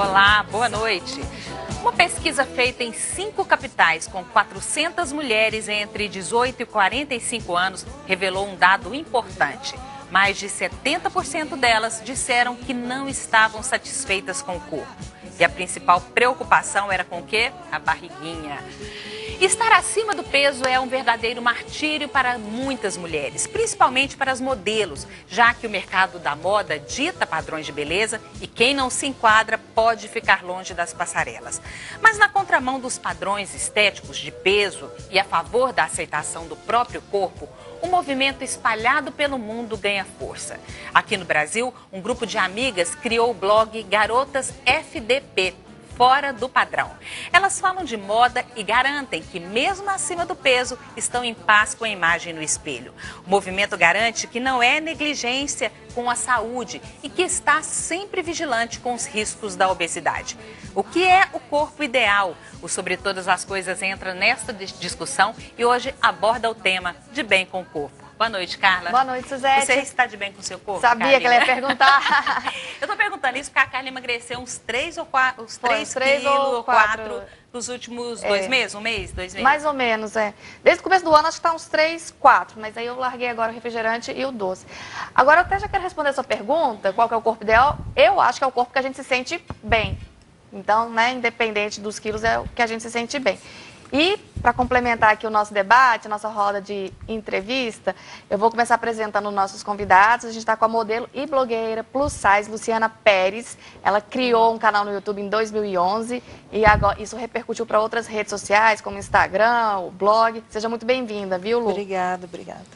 Olá, boa noite. Uma pesquisa feita em 5 capitais com 400 mulheres entre 18 e 45 anos revelou um dado importante. Mais de 70% delas disseram que não estavam satisfeitas com o corpo. E a principal preocupação era com o quê? A barriguinha. Estar acima do peso é um verdadeiro martírio para muitas mulheres, principalmente para as modelos, já que o mercado da moda dita padrões de beleza e quem não se enquadra pode ficar longe das passarelas. Mas na contramão dos padrões estéticos de peso e a favor da aceitação do próprio corpo, um movimento espalhado pelo mundo ganha força. Aqui no Brasil, um grupo de amigas criou o blog Garotas FDP. Fora do padrão. Elas falam de moda e garantem que, mesmo acima do peso, estão em paz com a imagem no espelho. O movimento garante que não é negligência com a saúde e que está sempre vigilante com os riscos da obesidade. O que é o corpo ideal? O Sobre Todas as Coisas entra nesta discussão e hoje aborda o tema de bem com o corpo. Boa noite, Carla. Boa noite, Suzete. Você está de bem com o seu corpo, Sabia que ela ia perguntar. Eu tô perguntando isso porque a Carla emagreceu uns 3 ou 4, uns 3 3 quilos ou ou 4 nos últimos 2 meses, um mês, 2 meses? Mais ou menos, é. Desde o começo do ano, acho que está uns 3, 4, mas aí eu larguei agora o refrigerante e o doce. Agora, eu até já quero responder a sua pergunta, qual que é o corpo ideal? Eu acho que é o corpo que a gente se sente bem. Então, né, independente dos quilos, é o que a gente se sente bem. E, para complementar aqui o nosso debate, a nossa roda de entrevista, eu vou começar apresentando nossos convidados. A gente está com a modelo e blogueira plus size, Luciana Pérez. Ela criou um canal no YouTube em 2011 e agora isso repercutiu para outras redes sociais, como Instagram, o blog. Seja muito bem-vinda, viu, Lu? Obrigada, obrigada.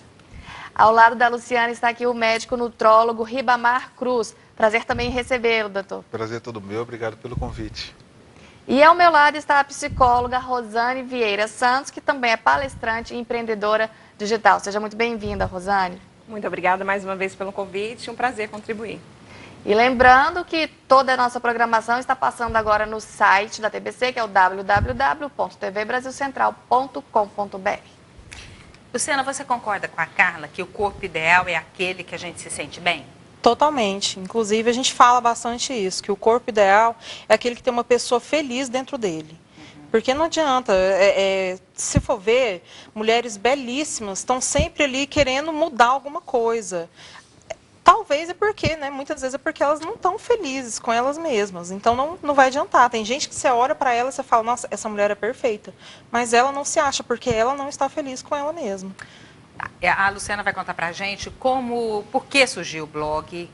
Ao lado da Luciana está aqui o médico nutrólogo Ribamar Cruz. Prazer também em recebê-lo, doutor. Prazer todo meu, obrigado pelo convite. E ao meu lado está a psicóloga Rosane Vieira Santos, que também é palestrante e empreendedora digital. Seja muito bem-vinda, Rosane. Muito obrigada mais uma vez pelo convite, um prazer contribuir. E lembrando que toda a nossa programação está passando agora no site da TBC, que é o www.tvbrasilcentral.com.br. Luciana, você concorda com a Carla que o corpo ideal é aquele que a gente se sente bem? Totalmente. Inclusive, a gente fala bastante isso, que o corpo ideal é aquele que tem uma pessoa feliz dentro dele. Porque não adianta, se for ver, mulheres belíssimas estão sempre ali querendo mudar alguma coisa. Talvez é porque, né, muitas vezes é porque elas não estão felizes com elas mesmas. Então, não vai adiantar. Tem gente que você olha para ela e você fala, nossa, essa mulher é perfeita. Mas ela não se acha, porque ela não está feliz com ela mesma. A Luciana vai contar pra gente por que surgiu o blog,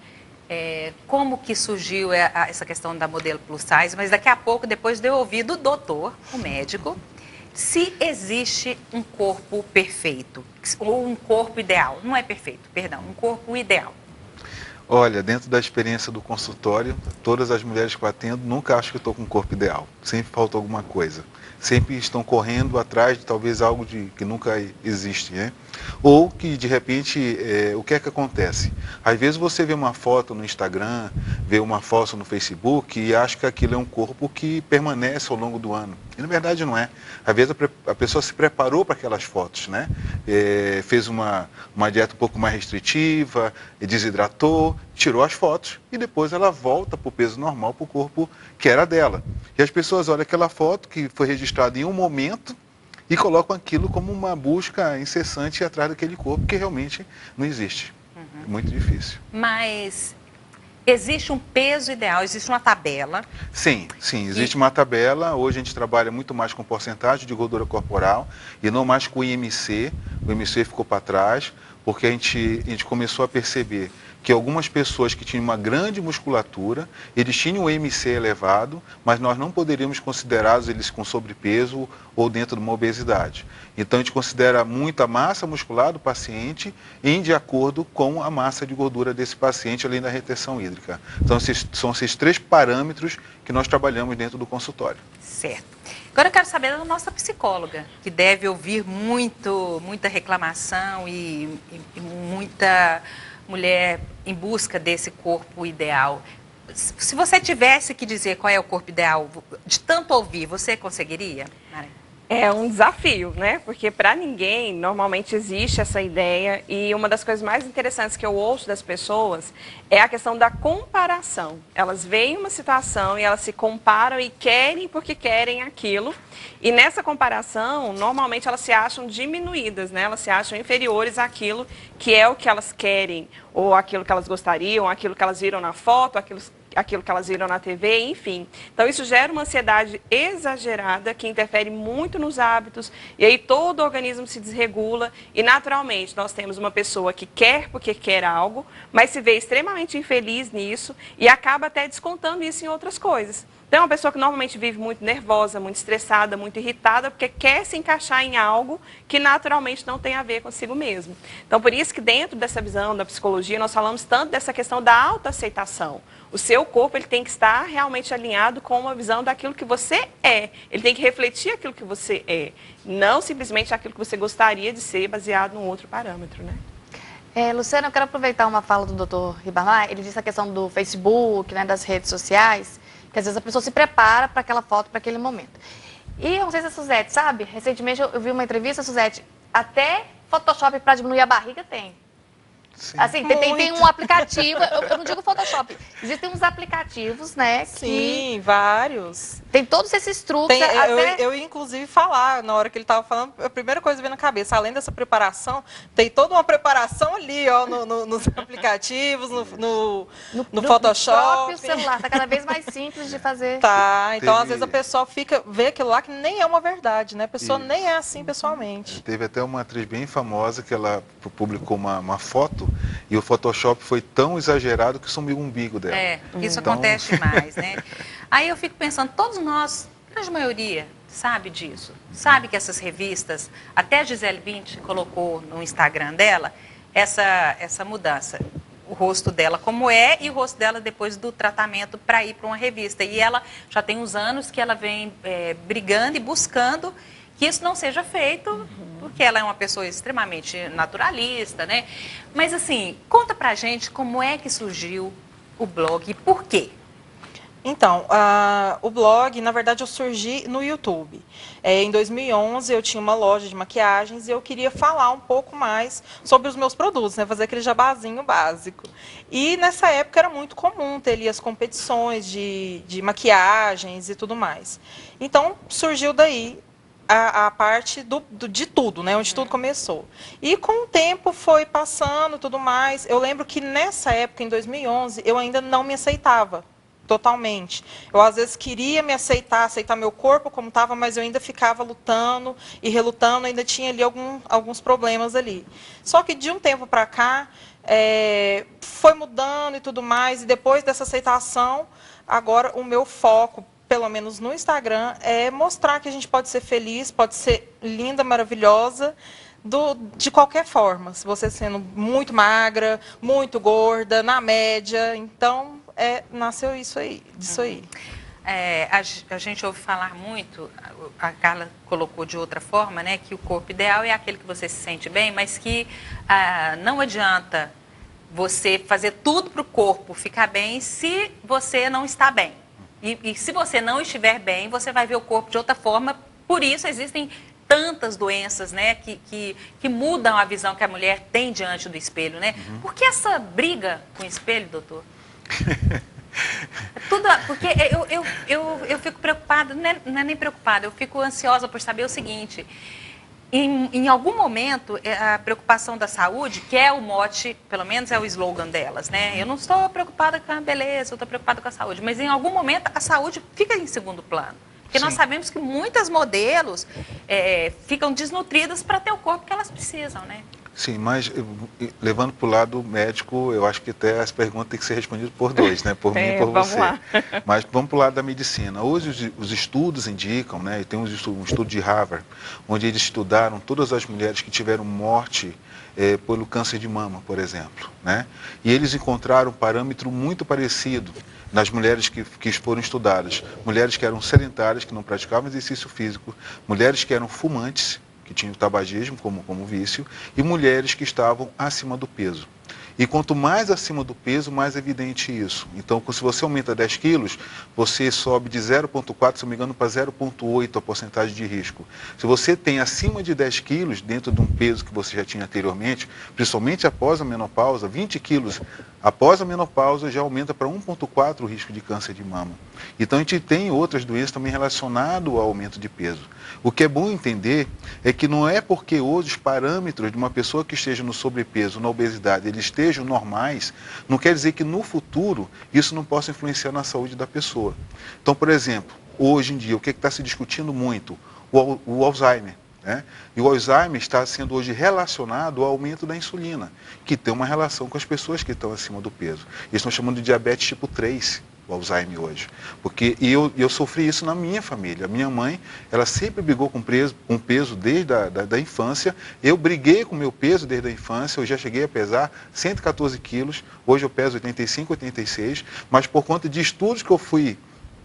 como que surgiu essa questão da modelo plus size, mas daqui a pouco, depois de eu ouvir do doutor, o médico, se existe um corpo perfeito, ou um corpo ideal. Não é perfeito, perdão, um corpo ideal. Olha, dentro da experiência do consultório, todas as mulheres que eu atendo nunca acham que estou com um corpo ideal. Sempre falta alguma coisa. Sempre estão correndo atrás de talvez algo que nunca existe, né? Ou que, de repente, o que é que acontece? Às vezes você vê uma foto no Instagram, vê uma foto no Facebook e acha que aquilo é um corpo que permanece ao longo do ano. E, na verdade, não é. Às vezes a pessoa se preparou para aquelas fotos, né? Fez uma dieta um pouco mais restritiva, desidratou, tirou as fotos e depois ela volta para o peso normal, para o corpo que era dela. E as pessoas olham aquela foto que foi registrada em um momento e colocam aquilo como uma busca incessante atrás daquele corpo que realmente não existe. É muito difícil. Mas existe um peso ideal, existe uma tabela? Sim, existe uma tabela. Hoje a gente trabalha muito mais com porcentagem de gordura corporal e não mais com o IMC. O IMC ficou para trás porque a gente começou a perceber que algumas pessoas que tinham uma grande musculatura, eles tinham o IMC elevado, mas nós não poderíamos considerá-los eles com sobrepeso ou dentro de uma obesidade. Então a gente considera muito a massa muscular do paciente em de acordo com a massa de gordura desse paciente, além da retenção hídrica. Então são esses 3 parâmetros que nós trabalhamos dentro do consultório. Certo. Agora eu quero saber da nossa psicóloga, que deve ouvir muita reclamação e muita mulher em busca desse corpo ideal. Se você tivesse que dizer qual é o corpo ideal, de tanto ouvir, você conseguiria, Mari? É um desafio, né? Porque para ninguém, normalmente existe essa ideia e uma das coisas mais interessantes que eu ouço das pessoas é a questão da comparação. Elas veem uma situação e elas se comparam e querem porque querem aquilo. E nessa comparação, normalmente elas se acham diminuídas, né? Elas se acham inferiores àquilo que é o que elas querem, ou aquilo que elas gostariam, aquilo que elas viram na foto, aquilo que elas viram na TV, enfim. Então, isso gera uma ansiedade exagerada que interfere muito nos hábitos, e aí todo o organismo se desregula, e naturalmente nós temos uma pessoa que quer porque quer algo, mas se vê extremamente infeliz nisso e acaba até descontando isso em outras coisas. Então, é uma pessoa que normalmente vive muito nervosa, muito estressada, muito irritada, porque quer se encaixar em algo que naturalmente não tem a ver consigo mesmo. Então, por isso que dentro dessa visão da psicologia, nós falamos tanto dessa questão da autoaceitação. O seu corpo ele tem que estar realmente alinhado com uma visão daquilo que você é. Ele tem que refletir aquilo que você é, não simplesmente aquilo que você gostaria de ser baseado num outro parâmetro, né? Luciana, eu quero aproveitar uma fala do Dr. Ribamar. Ele disse a questão do Facebook, né, das redes sociais, que às vezes a pessoa se prepara para aquela foto, para aquele momento. E eu não sei se a Suzete sabe, recentemente eu vi uma entrevista, Suzete, até Photoshop para diminuir a barriga tem. Sim. Assim, tem um aplicativo, eu não digo Photoshop, existem uns aplicativos, né? Sim, vários. Tem todos esses truques. Eu ia, inclusive, falar, na hora que ele estava falando, a primeira coisa que veio na cabeça, além dessa preparação, tem toda uma preparação ali, ó, nos aplicativos, no Photoshop. No próprio celular, tá cada vez mais simples de fazer. Tá, então às vezes a pessoa vê aquilo lá que nem é uma verdade, né? A pessoa Isso. nem é assim pessoalmente. Teve até uma atriz bem famosa que ela publicou uma foto e o Photoshop foi tão exagerado que sumiu o umbigo dela. Isso Então- acontece demais, né? Aí eu fico pensando, todos nós, a grande maioria, sabe disso. Sabe que essas revistas, até a Gisele Bündchen colocou no Instagram dela essa mudança. O rosto dela como é e o rosto dela depois do tratamento para ir para uma revista. E ela já tem uns anos que ela vem brigando e buscando que isso não seja feito, porque ela é uma pessoa extremamente naturalista, né? Mas assim, conta pra gente como é que surgiu o blog e por quê? Então, o blog, na verdade, eu surgi no YouTube. Em 2011, eu tinha uma loja de maquiagens e eu queria falar um pouco mais sobre os meus produtos, né? Fazer aquele jabazinho básico. E nessa época era muito comum ter ali as competições de maquiagens e tudo mais. Então, surgiu daí a parte de tudo, né? Onde tudo começou. E com o tempo foi passando tudo mais. Eu lembro que nessa época, em 2011, eu ainda não me aceitava totalmente. Eu, às vezes, queria me aceitar meu corpo como estava, mas eu ainda ficava lutando e relutando, ainda tinha ali alguns problemas ali. Só que de um tempo para cá, foi mudando e tudo mais, e depois dessa aceitação, agora o meu foco, pelo menos no Instagram, é mostrar que a gente pode ser feliz, pode ser linda, maravilhosa, de qualquer forma. Se você sendo muito magra, muito gorda, na média, então nasceu disso aí. A gente ouve falar muito, a Carla colocou de outra forma, né, que o corpo ideal é aquele que você se sente bem, mas que não adianta você fazer tudo para o corpo ficar bem se você não está bem. E se você não estiver bem, você vai ver o corpo de outra forma. Por isso existem tantas doenças, né, que mudam a visão que a mulher tem diante do espelho, né? Por que essa briga com o espelho, doutor? Porque eu fico preocupada, não é nem preocupada, eu fico ansiosa por saber o seguinte: em algum momento, a preocupação da saúde, que é o mote, pelo menos é o slogan delas, né? Eu não estou preocupada com a beleza, eu estou preocupada com a saúde, mas em algum momento a saúde fica em segundo plano. Porque nós sabemos que muitas modelos ficam desnutridas para ter o corpo que elas precisam, né? Sim, mas levando para o lado médico, eu acho que até as perguntas têm que ser respondidas por dois, né? Por mim e por vamos você. lá. Mas vamos para o lado da medicina. Hoje os estudos indicam, né? Tem um estudo de Harvard, onde eles estudaram todas as mulheres que tiveram morte pelo câncer de mama, por exemplo, né? E eles encontraram um parâmetro muito parecido nas mulheres que foram estudadas. Mulheres que eram sedentárias, que não praticavam exercício físico, mulheres que eram fumantes, que tinham tabagismo como vício, e mulheres que estavam acima do peso. E quanto mais acima do peso, mais evidente isso. Então, se você aumenta 10 quilos, você sobe de 0,4, se não me engano, para 0,8 a porcentagem de risco. Se você tem acima de 10 quilos, dentro de um peso que você já tinha anteriormente, principalmente após a menopausa, 20 quilos após a menopausa já aumenta para 1,4 o risco de câncer de mama. Então, a gente tem outras doenças também relacionadas ao aumento de peso. O que é bom entender é que não é porque hoje os parâmetros de uma pessoa que esteja no sobrepeso, na obesidade, eles estejam normais, não quer dizer que no futuro isso não possa influenciar na saúde da pessoa. Então, por exemplo, hoje em dia, o que está se discutindo muito? O Alzheimer. Né? E o Alzheimer está sendo hoje relacionado ao aumento da insulina, que tem uma relação com as pessoas que estão acima do peso. Eles estão chamando de diabetes tipo 3. O Alzheimer hoje. Porque eu sofri isso na minha família. A minha mãe, ela sempre brigou com peso desde a infância. Eu briguei com o meu peso desde a infância. Eu já cheguei a pesar 114 quilos. Hoje eu peso 85, 86. Mas por conta de estudos que eu fui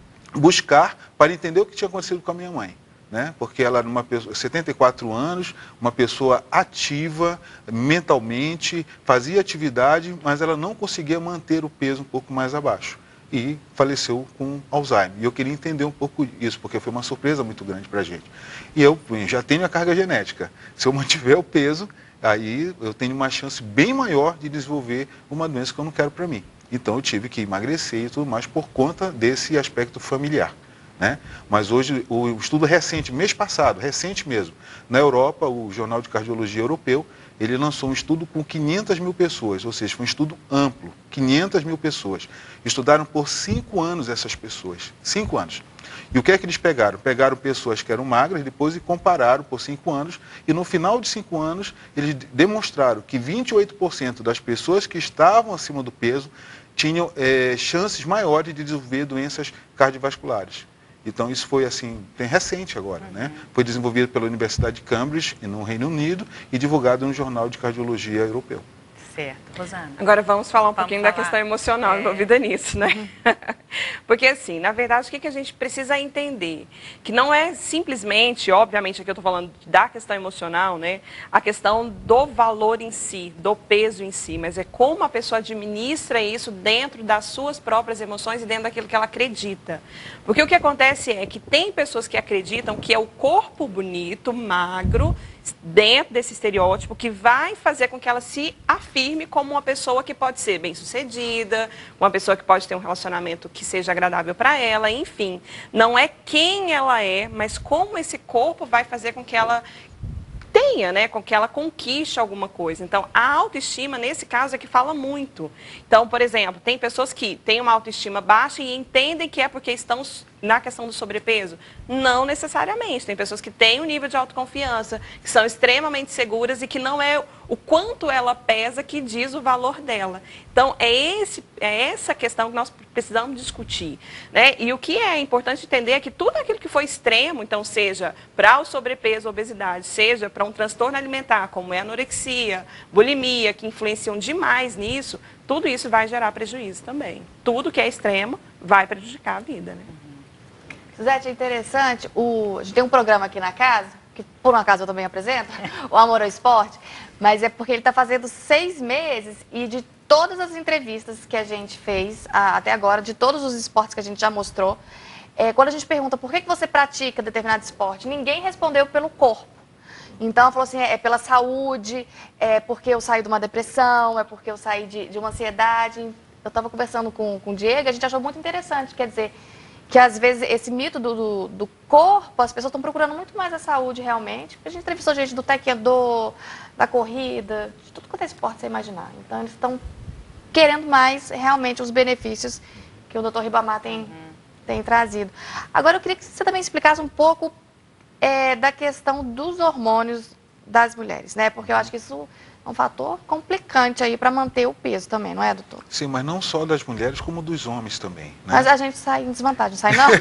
buscar para entender o que tinha acontecido com a minha mãe. Né? Porque ela era uma pessoa, 74 anos, uma pessoa ativa mentalmente, fazia atividade, mas ela não conseguia manter o peso um pouco mais abaixo. E faleceu com Alzheimer. E eu queria entender um pouco isso, porque foi uma surpresa muito grande para a gente. E eu já tenho a carga genética. Se eu mantiver o peso, aí eu tenho uma chance bem maior de desenvolver uma doença que eu não quero para mim. Então eu tive que emagrecer e tudo mais por conta desse aspecto familiar. Né? Mas hoje, o estudo recente, mês passado, recente mesmo, na Europa, o Jornal de Cardiologia Europeu, ele lançou um estudo com 500 mil pessoas, ou seja, foi um estudo amplo, 500 mil pessoas. Estudaram por 5 anos essas pessoas, 5 anos. E o que é que eles pegaram? Pegaram pessoas que eram magras, depois e compararam por 5 anos, e no final de 5 anos, eles demonstraram que 28% das pessoas que estavam acima do peso tinham chances maiores de desenvolver doenças cardiovasculares. Então, isso foi assim, tem recente agora, né? Foi desenvolvido pela Universidade de Cambridge, no Reino Unido, e divulgado no Jornal de Cardiologia Europeu. Certo, Rosana. Agora vamos falar um pouquinho da questão emocional envolvida nisso, né? Porque assim, na verdade, o que a gente precisa entender? Que não é simplesmente, obviamente, aqui eu estou falando da questão emocional, né? A questão do valor em si, do peso em si, mas é como a pessoa administra isso dentro das suas próprias emoções e dentro daquilo que ela acredita. Porque o que acontece é que tem pessoas que acreditam que é o corpo bonito, magro, dentro desse estereótipo que vai fazer com que ela se afirme como uma pessoa que pode ser bem-sucedida, uma pessoa que pode ter um relacionamento que seja agradável para ela, enfim. Não é quem ela é, mas como esse corpo vai fazer com que ela tenha, né, com que ela conquiste alguma coisa. Então, a autoestima, nesse caso, é que fala muito. Então, por exemplo, tem pessoas que têm uma autoestima baixa e entendem que é porque estão na questão do sobrepeso. Não necessariamente. Tem pessoas que têm um nível de autoconfiança, que são extremamente seguras e que não é o quanto ela pesa que diz o valor dela. Então, é essa questão que nós precisamos discutir. Né? E o que é importante entender é que tudo aquilo que for extremo, então, seja para o sobrepeso, obesidade, seja para um transtorno alimentar, como é a anorexia, bulimia, que influenciam demais nisso, tudo isso vai gerar prejuízo também. Tudo que é extremo vai prejudicar a vida, né? Suzete, é interessante, a gente tem um programa aqui na casa, que por um acaso eu também apresento, o Amor ao Esporte, mas é porque ele está fazendo 6 meses e de todas as entrevistas que a gente fez até agora, de todos os esportes que a gente já mostrou, quando a gente pergunta por que você pratica determinado esporte, ninguém respondeu pelo corpo. Então, ela falou assim, é pela saúde, é porque eu saí de uma depressão, é porque eu saí de uma ansiedade. Eu estava conversando com o Diego, a gente achou muito interessante, quer dizer, que às vezes esse mito do corpo, as pessoas estão procurando muito mais a saúde realmente. A gente entrevistou gente do taekwondo, da corrida, de tudo quanto é esporte você imaginar. Então, eles estão querendo mais realmente os benefícios que o Dr. Ribamar tem trazido. Agora, eu queria que você também explicasse um pouco da questão dos hormônios das mulheres, né? Porque eu acho que isso é um fator complicante aí para manter o peso também, não é, doutor? Sim, mas não só das mulheres, como dos homens também. Né? Mas a gente sai em desvantagem, sai não?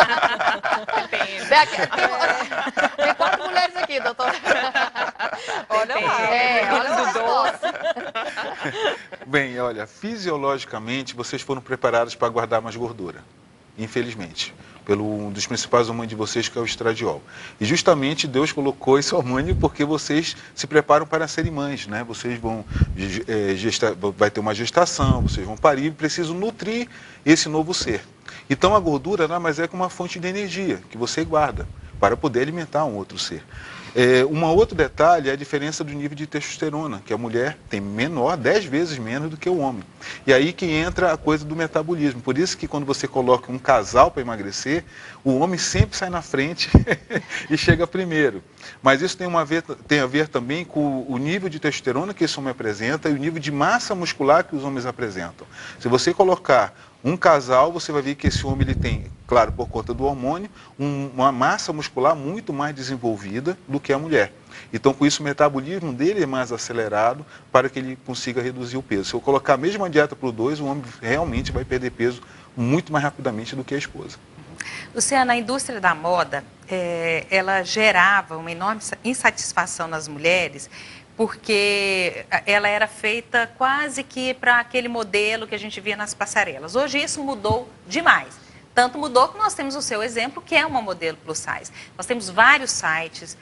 Tem 4 mulheres aqui, doutor. Olha lá. Olha lá. Bem, olha, fisiologicamente vocês foram preparados para guardar mais gordura. infelizmente. Um dos principais hormônios de vocês, que é o estradiol. E justamente Deus colocou esse hormônio porque vocês se preparam para serem mães, né? Vocês vão vai ter uma gestação, vocês vão parir, e precisam nutrir esse novo ser. Então a gordura nada mais é que uma fonte de energia que você guarda para poder alimentar um outro ser. Um outro detalhe é a diferença do nível de testosterona, que a mulher tem menor, 10 vezes menos do que o homem. E aí que entra a coisa do metabolismo. Por isso que quando você coloca um casal para emagrecer, o homem sempre sai na frente e chega primeiro. Mas isso tem a ver também com o nível de testosterona que esse homem apresenta e o nível de massa muscular que os homens apresentam. Se você colocar um casal, você vai ver que esse homem ele tem, claro, por conta do hormônio, uma massa muscular muito mais desenvolvida do que a mulher. Então, com isso, o metabolismo dele é mais acelerado para que ele consiga reduzir o peso. Se eu colocar a mesma dieta para os dois, o homem realmente vai perder peso muito mais rapidamente do que a esposa. Luciana, a indústria da moda, ela gerava uma enorme insatisfação nas mulheres, porque ela era feita quase que para aquele modelo que a gente via nas passarelas. Hoje isso mudou demais. Tanto mudou que nós temos o seu exemplo, que é uma modelo plus size. Nós temos vários sites,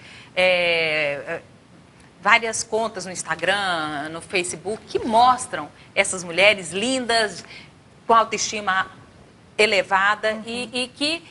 várias contas no Instagram, no Facebook, que mostram essas mulheres lindas, com autoestima elevada e que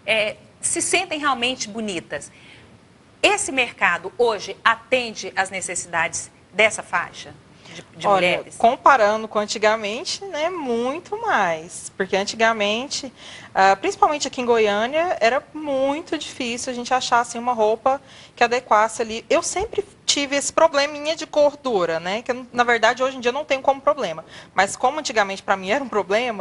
se sentem realmente bonitas. Esse mercado hoje atende às necessidades dessa faixa de Olha, mulheres? Comparando com antigamente, né, muito mais. Porque antigamente, principalmente aqui em Goiânia, era muito difícil a gente achar assim, uma roupa que adequasse ali. Eu sempre tive esse probleminha de gordura, né? Que na verdade hoje em dia não tenho como problema. Mas como antigamente para mim era um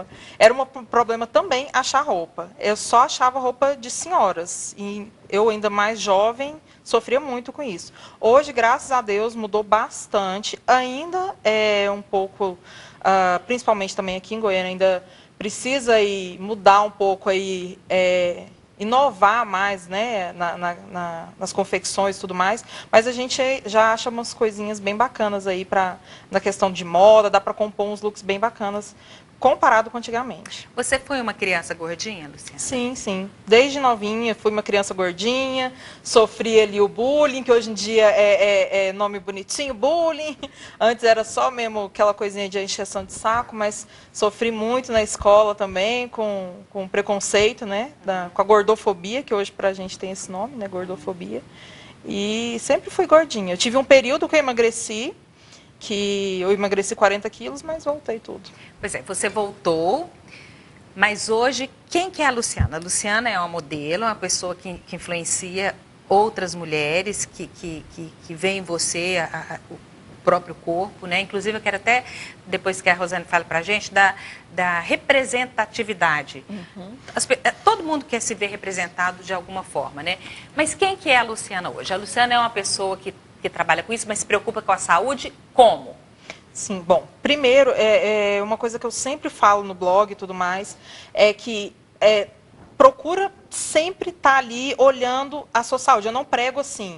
problema também achar roupa. Eu só achava roupa de senhoras. E eu ainda mais jovem sofria muito com isso. Hoje, graças a Deus, mudou bastante. Ainda é um pouco, principalmente também aqui em Goiânia, ainda precisa mudar um pouco aí, inovar mais, né, nas confecções e tudo mais, mas a gente já acha umas coisinhas bem bacanas aí na questão de moda, dá para compor uns looks bem bacanas comparado com antigamente. Você foi uma criança gordinha, Luciana? Sim, sim. Desde novinha fui uma criança gordinha, sofri ali o bullying, que hoje em dia é nome bonitinho, bullying. Antes era só mesmo aquela coisinha de encheção de saco, mas sofri muito na escola também, com preconceito, né? Com a gordofobia, que hoje pra gente tem esse nome, né? Gordofobia. E sempre fui gordinha. Eu tive um período que eu emagreci, que eu emagreci 40 quilos, mas voltei tudo. Pois é, você voltou, mas hoje, quem que é a Luciana? A Luciana é uma modelo, uma pessoa que influencia outras mulheres, que vê em você o próprio corpo, né? Inclusive, eu quero até, depois que a Rosane fala pra gente, da representatividade. Uhum. Todo mundo quer se ver representado de alguma forma, né? Mas quem que é a Luciana hoje? A Luciana é uma pessoa que trabalha com isso, mas se preocupa com a saúde, como? Sim, bom, primeiro, uma coisa que eu sempre falo no blog e tudo mais, é que procura sempre estar ali olhando a sua saúde. Eu não prego assim,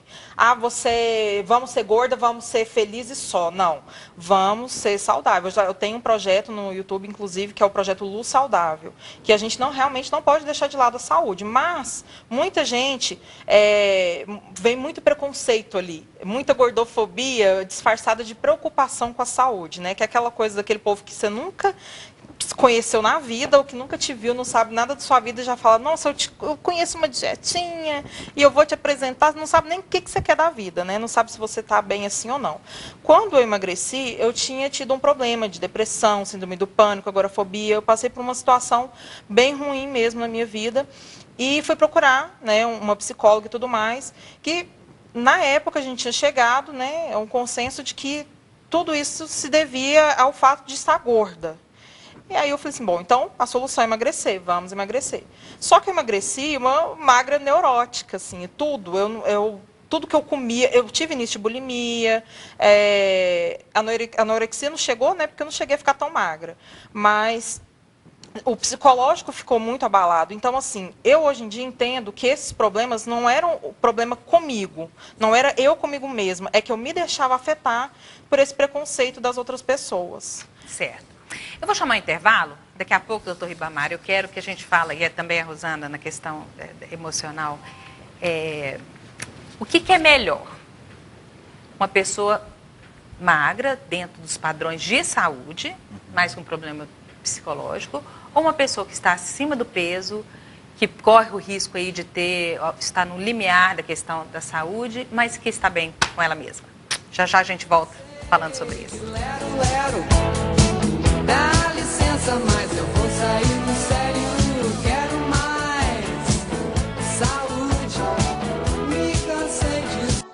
vamos ser gorda, vamos ser felizes só. Não, vamos ser saudáveis. Eu tenho um projeto no YouTube, inclusive, que é o projeto Lu Saudável, que a gente realmente não pode deixar de lado a saúde. Mas muita gente vem muito preconceito ali, muita gordofobia disfarçada de preocupação com a saúde, né? Que é aquela coisa daquele povo que você nunca conheceu na vida, ou que nunca te viu, não sabe nada da sua vida, e já fala, nossa, eu conheço uma dietinha, e eu vou te apresentar, não sabe nem o que você quer da vida, né? Não sabe se você está bem assim ou não. Quando eu emagreci, eu tinha tido um problema de depressão, síndrome do pânico, agorafobia, eu passei por uma situação bem ruim mesmo na minha vida, e fui procurar, né, uma psicóloga e tudo mais, que na época a gente tinha chegado, né, a um consenso de que tudo isso se devia ao fato de estar gorda. E aí eu falei assim, bom, então a solução é emagrecer, vamos emagrecer. Só que eu emagreci uma magra neurótica, assim, tudo. Tudo que eu comia, eu tive início de bulimia, a anorexia não chegou, né, porque eu não cheguei a ficar tão magra. Mas o psicológico ficou muito abalado. Então, assim, eu hoje em dia entendo que esses problemas não eram o problema comigo, não era eu comigo mesma, é que eu me deixava afetar por esse preconceito das outras pessoas. Certo. Eu vou chamar um intervalo. Daqui a pouco, doutor Ribamar, eu quero que a gente fale, e também a Rosana, na questão emocional, o que é melhor? Uma pessoa magra, dentro dos padrões de saúde, mas com problema psicológico, ou uma pessoa que está acima do peso, que corre o risco aí de está no limiar da questão da saúde, mas que está bem com ela mesma. Já já a gente volta falando sobre isso. Dá licença, mas eu vou sair do sério. Quero mais saúde. Me cansei disso.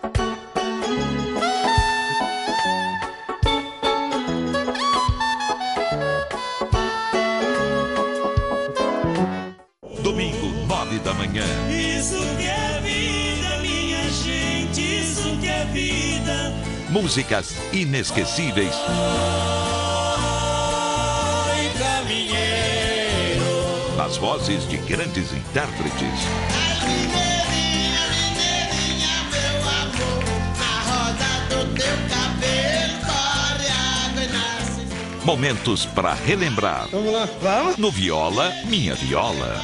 Domingo, 9 da manhã. Isso que é vida, minha gente, isso que é vida. Músicas inesquecíveis. Oi, caminheiro. Nas vozes de grandes intérpretes. Mineirinha, meu amor, na roda do teu cabelo, corre água e nasce. Momentos para relembrar. Vamos lá, vamos? No Viola, Minha Viola.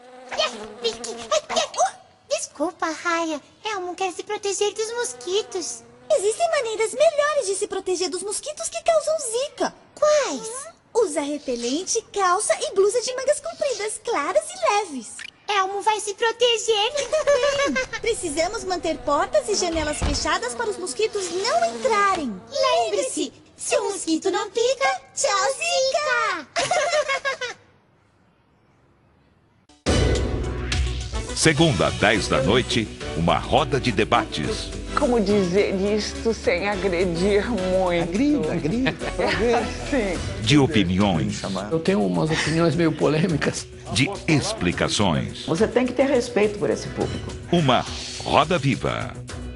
Desculpa, Raia. Elmo quer se proteger dos mosquitos. Existem maneiras melhores de se proteger dos mosquitos que causam zika. Quais? Usa repelente, calça e blusa de mangas compridas, claras e leves. Elmo vai se proteger. Bem, precisamos manter portas e janelas fechadas para os mosquitos não entrarem. Lembre-se, se o mosquito não pica, tchau, zika! Segunda, 10 da noite, uma roda de debates. Como dizer isto sem agredir muito? Agrida. Sim. De opiniões. Eu tenho umas opiniões meio polêmicas. De explicações. Você tem que ter respeito por esse público. Uma roda viva.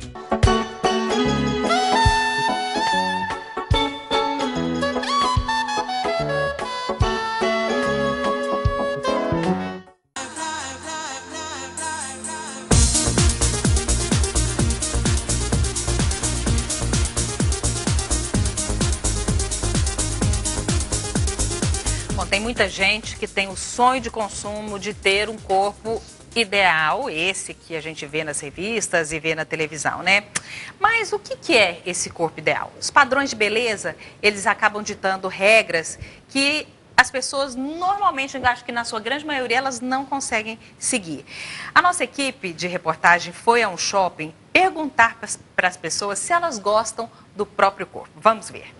Tem muita gente que tem o sonho de consumo de ter um corpo ideal, esse que a gente vê nas revistas e vê na televisão, né? Mas o que é esse corpo ideal? Os padrões de beleza, eles acabam ditando regras que as pessoas normalmente, eu acho que na sua grande maioria, elas não conseguem seguir. A nossa equipe de reportagem foi a um shopping perguntar para as pessoas se elas gostam do próprio corpo. Vamos ver.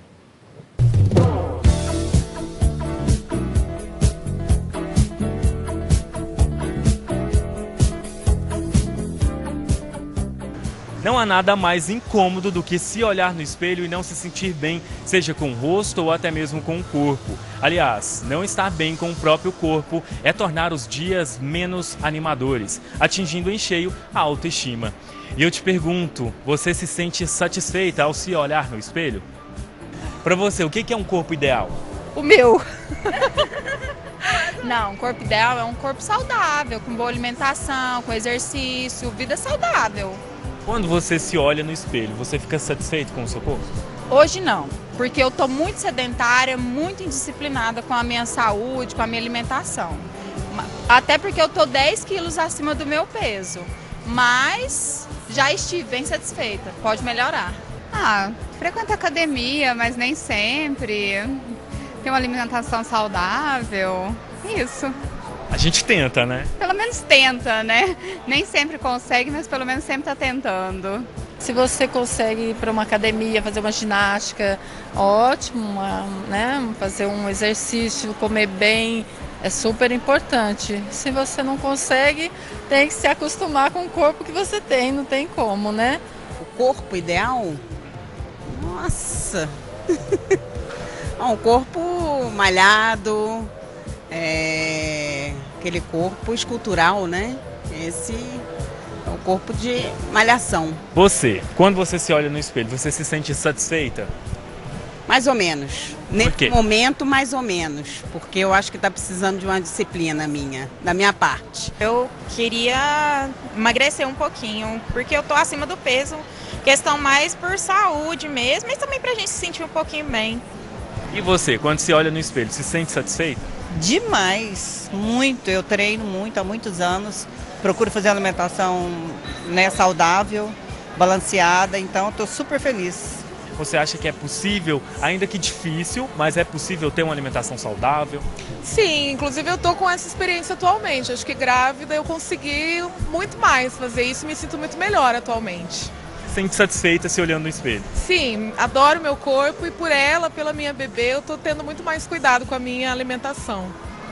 Não há nada mais incômodo do que se olhar no espelho e não se sentir bem, seja com o rosto ou até mesmo com o corpo. Aliás, não estar bem com o próprio corpo é tornar os dias menos animadores, atingindo em cheio a autoestima. E eu te pergunto, você se sente satisfeita ao se olhar no espelho? Para você, o que é um corpo ideal? O meu. Não, um corpo ideal é um corpo saudável, com boa alimentação, com exercício, vida saudável. Quando você se olha no espelho, você fica satisfeito com o seu corpo? Hoje não, porque eu estou muito sedentária, muito indisciplinada com a minha saúde, com a minha alimentação. Até porque eu estou 10 quilos acima do meu peso, mas já estive bem satisfeita, pode melhorar. Frequento academia, mas nem sempre. Tem uma alimentação saudável, isso. A gente tenta, né? Pelo menos tenta, né? Nem sempre consegue, mas pelo menos sempre está tentando. Se você consegue ir para uma academia, fazer uma ginástica, ótimo, né? Fazer um exercício, comer bem, é super importante. Se você não consegue, tem que se acostumar com o corpo que você tem, não tem como, né? O corpo ideal? Nossa! Um corpo malhado, aquele corpo escultural, né? Esse é o corpo de malhação. Você, quando você se olha no espelho, você se sente satisfeita? Mais ou menos. Nesse momento, mais ou menos. Porque eu acho que está precisando de uma disciplina da minha parte. Eu queria emagrecer um pouquinho, porque eu tô acima do peso. Questão mais por saúde mesmo, mas também pra gente se sentir um pouquinho bem. E você, quando se olha no espelho, se sente satisfeita? Demais, muito. Eu treino muito há muitos anos, procuro fazer alimentação, né, saudável, balanceada, então estou super feliz. Você acha que é possível, ainda que difícil, mas é possível ter uma alimentação saudável? Sim, inclusive eu tô com essa experiência atualmente. Acho que grávida eu consegui muito mais fazer isso e me sinto muito melhor atualmente. Se sente satisfeita se olhando no espelho? Sim, adoro meu corpo e por ela, pela minha bebê, eu tô tendo muito mais cuidado com a minha alimentação.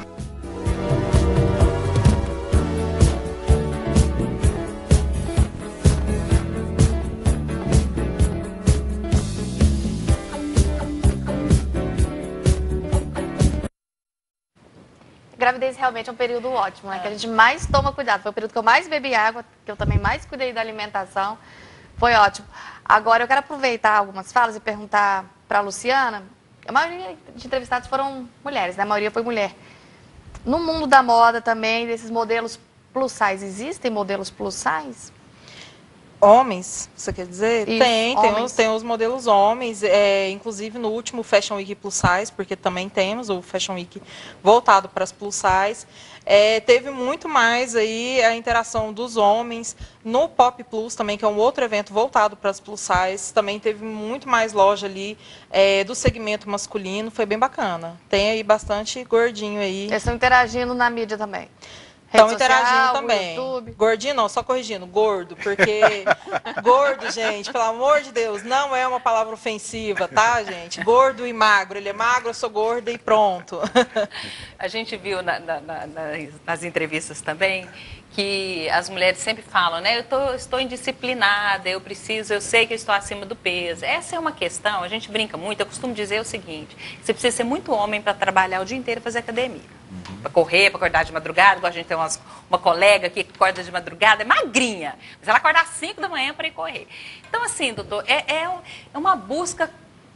Gravidez realmente é um período ótimo, né? Que a gente mais toma cuidado. Foi o período que eu mais bebi água, que eu também mais cuidei da alimentação. Foi ótimo. Agora, eu quero aproveitar algumas falas e perguntar para a Luciana. A maioria de entrevistados foram mulheres, né? A maioria foi mulher. No mundo da moda também, desses modelos plus size, existem modelos plus size? Homens, você quer dizer? Isso, tem os modelos homens, inclusive no último Fashion Week Plus Size, porque também temos o Fashion Week voltado para as plus size. Teve muito mais aí a interação dos homens no Pop Plus também, que é um outro evento voltado para as plus size. Também teve muito mais loja ali do segmento masculino, foi bem bacana. Tem aí bastante gordinho aí. Eles estão interagindo na mídia também. Estão interagindo também. YouTube. Gordinho não, só corrigindo, gordo, porque gordo, gente, pelo amor de Deus, não é uma palavra ofensiva, tá, gente? Gordo e magro, ele é magro, eu sou gorda e pronto. A gente viu nas entrevistas também que as mulheres sempre falam, né? Estou indisciplinada, eu sei que eu estou acima do peso. Essa é uma questão, a gente brinca muito, eu costumo dizer o seguinte, você precisa ser muito homem para trabalhar o dia inteiro e fazer academia. Para correr, para acordar de madrugada, igual a gente tem uma colega aqui que acorda de madrugada, é magrinha, mas ela acorda às 5 da manhã para ir correr. Então, assim, doutor, é uma busca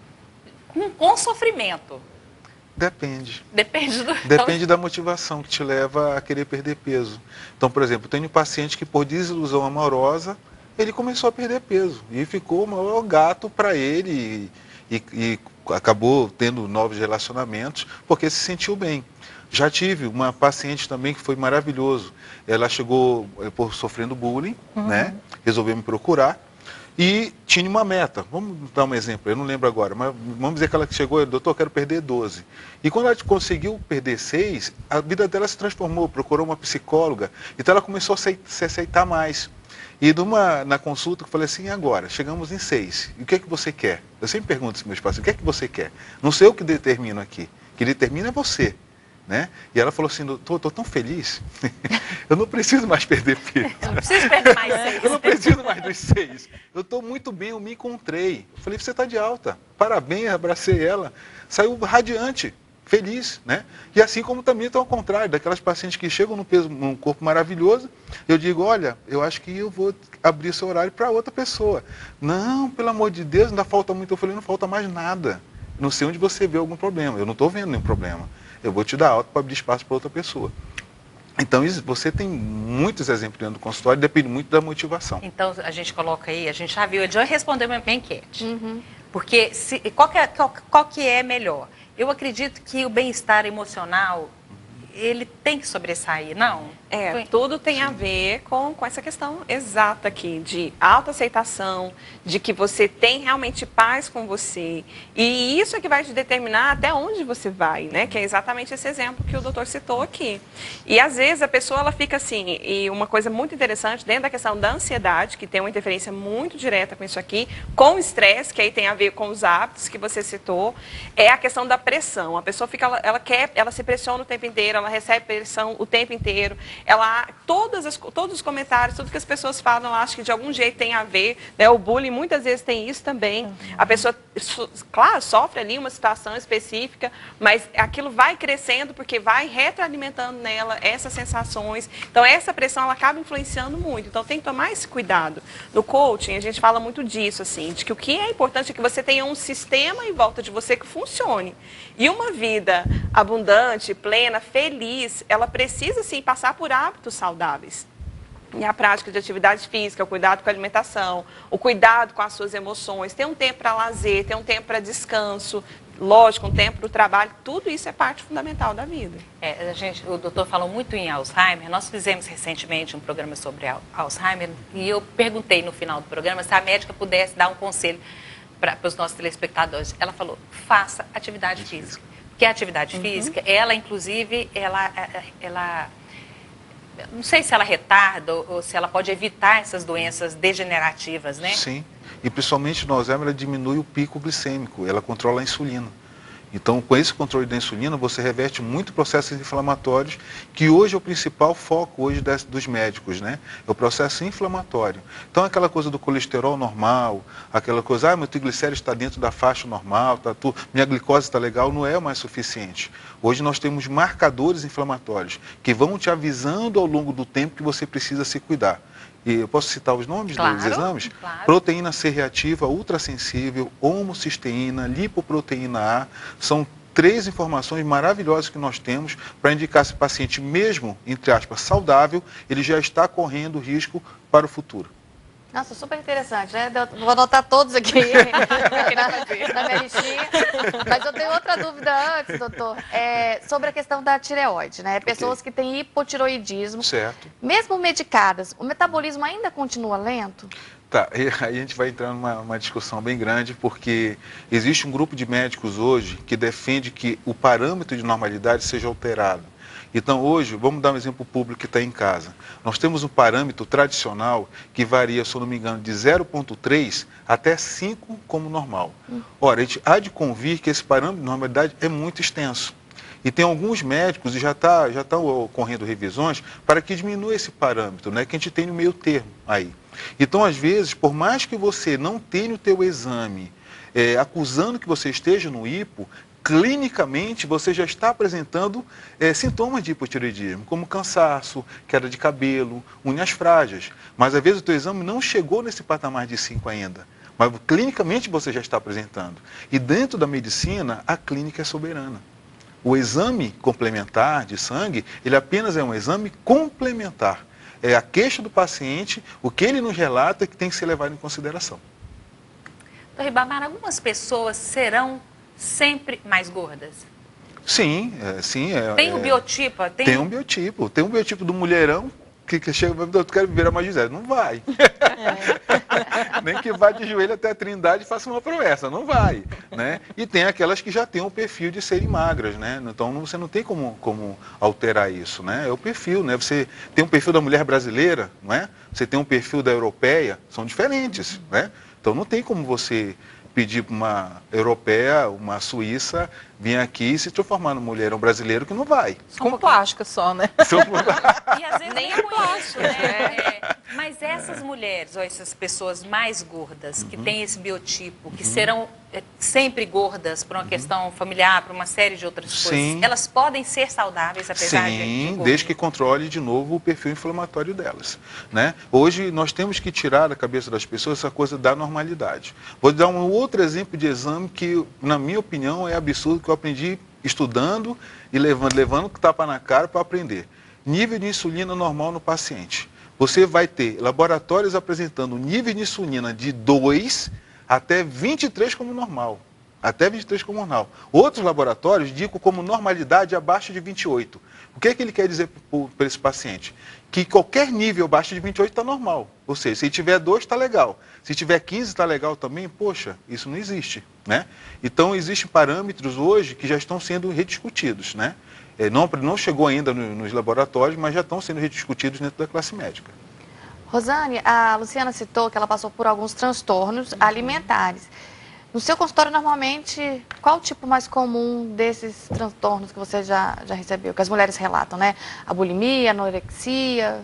com sofrimento. Depende. Depende da motivação que te leva a querer perder peso. Então, por exemplo, tenho um paciente que por desilusão amorosa, ele começou a perder peso e ficou o maior gato para ele e acabou tendo novos relacionamentos porque se sentiu bem. Já tive uma paciente também que foi maravilhoso. Ela chegou sofrendo bullying, né? Resolveu me procurar e tinha uma meta. Vamos dar um exemplo, eu não lembro agora, mas vamos dizer que ela chegou, doutor, eu quero perder 12. E quando ela conseguiu perder 6, a vida dela se transformou, procurou uma psicóloga, então ela começou a se aceitar mais. E na consulta eu falei assim, agora, chegamos em 6, e o que é que você quer? Eu sempre pergunto aos meus pacientes, o que é que você quer? Não sei o que determino aqui, o que determina é você. Né? E ela falou assim, doutor, estou tão feliz, eu não preciso mais perder peso. Não preciso perder mais 6. Eu não preciso mais dos 6. Eu estou muito bem, eu me encontrei. Eu falei, você está de alta. Parabéns, abracei ela. Saiu radiante, feliz, né? E assim como também estão ao contrário, daquelas pacientes que chegam num corpo maravilhoso, eu digo, olha, eu acho que eu vou abrir seu horário para outra pessoa. Não, pelo amor de Deus, ainda falta muito. Eu falei, não falta mais nada. Não sei onde você vê algum problema. Eu não estou vendo nenhum problema. Eu vou te dar alta para abrir espaço para outra pessoa. Então, você tem muitos exemplos dentro do consultório, depende muito da motivação. Então, a gente coloca aí, a gente já viu, ele já respondeu minha enquete. Porque qual que é melhor? Eu acredito que o bem-estar emocional, ele tem que sobressair, não? Tudo tem a ver com essa questão exata aqui, de autoaceitação, de que você tem realmente paz com você. E isso é que vai te determinar até onde você vai, né? Que é exatamente esse exemplo que o doutor citou aqui. E às vezes a pessoa ela fica assim, e uma coisa muito interessante, dentro da questão da ansiedade, que tem uma interferência muito direta com isso aqui, com o estresse, que aí tem a ver com os hábitos que você citou, é a questão da pressão. A pessoa fica, ela se pressiona o tempo inteiro, ela recebe pressão o tempo inteiro. Todos os comentários, tudo que as pessoas falam, ela acha que de algum jeito tem a ver, né? O bullying muitas vezes tem isso também. A pessoa, claro, sofre ali uma situação específica, mas aquilo vai crescendo porque vai retroalimentando nela essas sensações. Então, essa pressão, ela acaba influenciando muito. Então, tem que tomar esse cuidado. No coaching, a gente fala muito disso, assim, de que o que é importante é que você tenha um sistema em volta de você que funcione. E uma vida abundante, plena, feliz, ela precisa, sim, passar por hábitos saudáveis. E a prática de atividade física, o cuidado com a alimentação, o cuidado com as suas emoções, ter um tempo para lazer, ter um tempo para descanso, lógico, um tempo para o trabalho, tudo isso é parte fundamental da vida. O doutor falou muito em Alzheimer. Nós fizemos recentemente um programa sobre Alzheimer e eu perguntei no final do programa se a médica pudesse dar um conselho para os nossos telespectadores. Ela falou, faça atividade física. Porque a atividade física, ela inclusive, ela não sei se ela retarda ou se ela pode evitar essas doenças degenerativas, né? Sim, e principalmente no Alzheimer ela diminui o pico glicêmico, ela controla a insulina. Então, com esse controle da insulina, você reverte muito processos inflamatórios, que hoje é o principal foco hoje dos médicos, né? É o processo inflamatório. Então, aquela coisa do colesterol normal, aquela coisa, meu triglicérido está dentro da faixa normal, minha glicose está legal, não é mais suficiente. Hoje nós temos marcadores inflamatórios, que vão te avisando ao longo do tempo que você precisa se cuidar. E eu posso citar os nomes dos exames? Claro. Proteína C reativa, ultrassensível, homocisteína, lipoproteína A. São 3 informações maravilhosas que nós temos para indicar se o paciente, mesmo, entre aspas, saudável, ele já está correndo risco para o futuro. Nossa, super interessante, né? Vou anotar todos aqui na minha listinha. Mas eu tenho outra dúvida antes, doutor, sobre a questão da tireoide, né? Pessoas que têm hipotireoidismo, certo. Mesmo medicadas, o metabolismo ainda continua lento? Tá, aí a gente vai entrar numa discussão bem grande, porque existe um grupo de médicos hoje que defende que o parâmetro de normalidade seja alterado. Então, hoje, vamos dar um exemplo público que está em casa. Nós temos um parâmetro tradicional que varia, se eu não me engano, de 0,3 até 5 como normal. Ora, a gente há de convir que esse parâmetro de normalidade é muito extenso. E tem alguns médicos, e já estão ocorrendo revisões, para que diminua esse parâmetro, né, que a gente tem no meio termo aí. Então, às vezes, por mais que você não tenha o teu exame acusando que você esteja no hipo, clinicamente você já está apresentando sintomas de hipotireoidismo, como cansaço, queda de cabelo, unhas frágeis. Mas às vezes o teu exame não chegou nesse patamar de 5 ainda. Mas clinicamente você já está apresentando. E dentro da medicina, a clínica é soberana. O exame complementar de sangue, ele apenas é um exame complementar. É a queixa do paciente, o que ele nos relata que tem que ser levado em consideração. Doutor Ribamar, algumas pessoas serão sempre mais gordas? Sim, sim. Tem o biotipo? Tem um biotipo. Tem um biotipo do mulherão que chega e fala, eu quero virar mais Gisele. Não vai. Nem que vá de joelho até a Trindade e faça uma promessa. Não vai. Né? E tem aquelas que já têm o perfil de serem magras. Né? Então você não tem como alterar isso. Né? É o perfil. Né? Você tem um perfil da mulher brasileira, não é? Você tem um perfil da europeia, são diferentes. Né? Então não tem como você pedir para uma europeia, uma suíça, vir aqui e se transformar num mulherão brasileiro que não vai. Com plástico só, né? E às vezes nem é plástico, né? Mas essas mulheres, ou essas pessoas mais gordas, que têm esse biotipo, que serão sempre gordas por uma questão familiar, por uma série de outras coisas, Sim. Elas podem ser saudáveis, apesar de... Sim, desde que controle de novo o perfil inflamatório delas. Né? Hoje nós temos que tirar da cabeça das pessoas essa coisa da normalidade. Vou dar um outro exemplo de exame que, na minha opinião, é absurdo, que eu aprendi estudando e levando tapa na cara para aprender. Nível de insulina normal no paciente. Você vai ter laboratórios apresentando nível de insulina de 2 até 23 como normal. Até 23 como normal. Outros laboratórios indicam como normalidade abaixo de 28. O que é que ele quer dizer para esse paciente? Que qualquer nível abaixo de 28 está normal. Ou seja, se tiver 2 está legal. Se tiver 15 está legal também, poxa, isso não existe. Né? Então existem parâmetros hoje que já estão sendo rediscutidos. Né? Não chegou ainda nos laboratórios, mas já estão sendo rediscutidos dentro da classe médica. Rosane, a Luciana citou que ela passou por alguns transtornos alimentares. No seu consultório, normalmente, qual o tipo mais comum desses transtornos que você já recebeu? Que as mulheres relatam, né? A bulimia, a anorexia...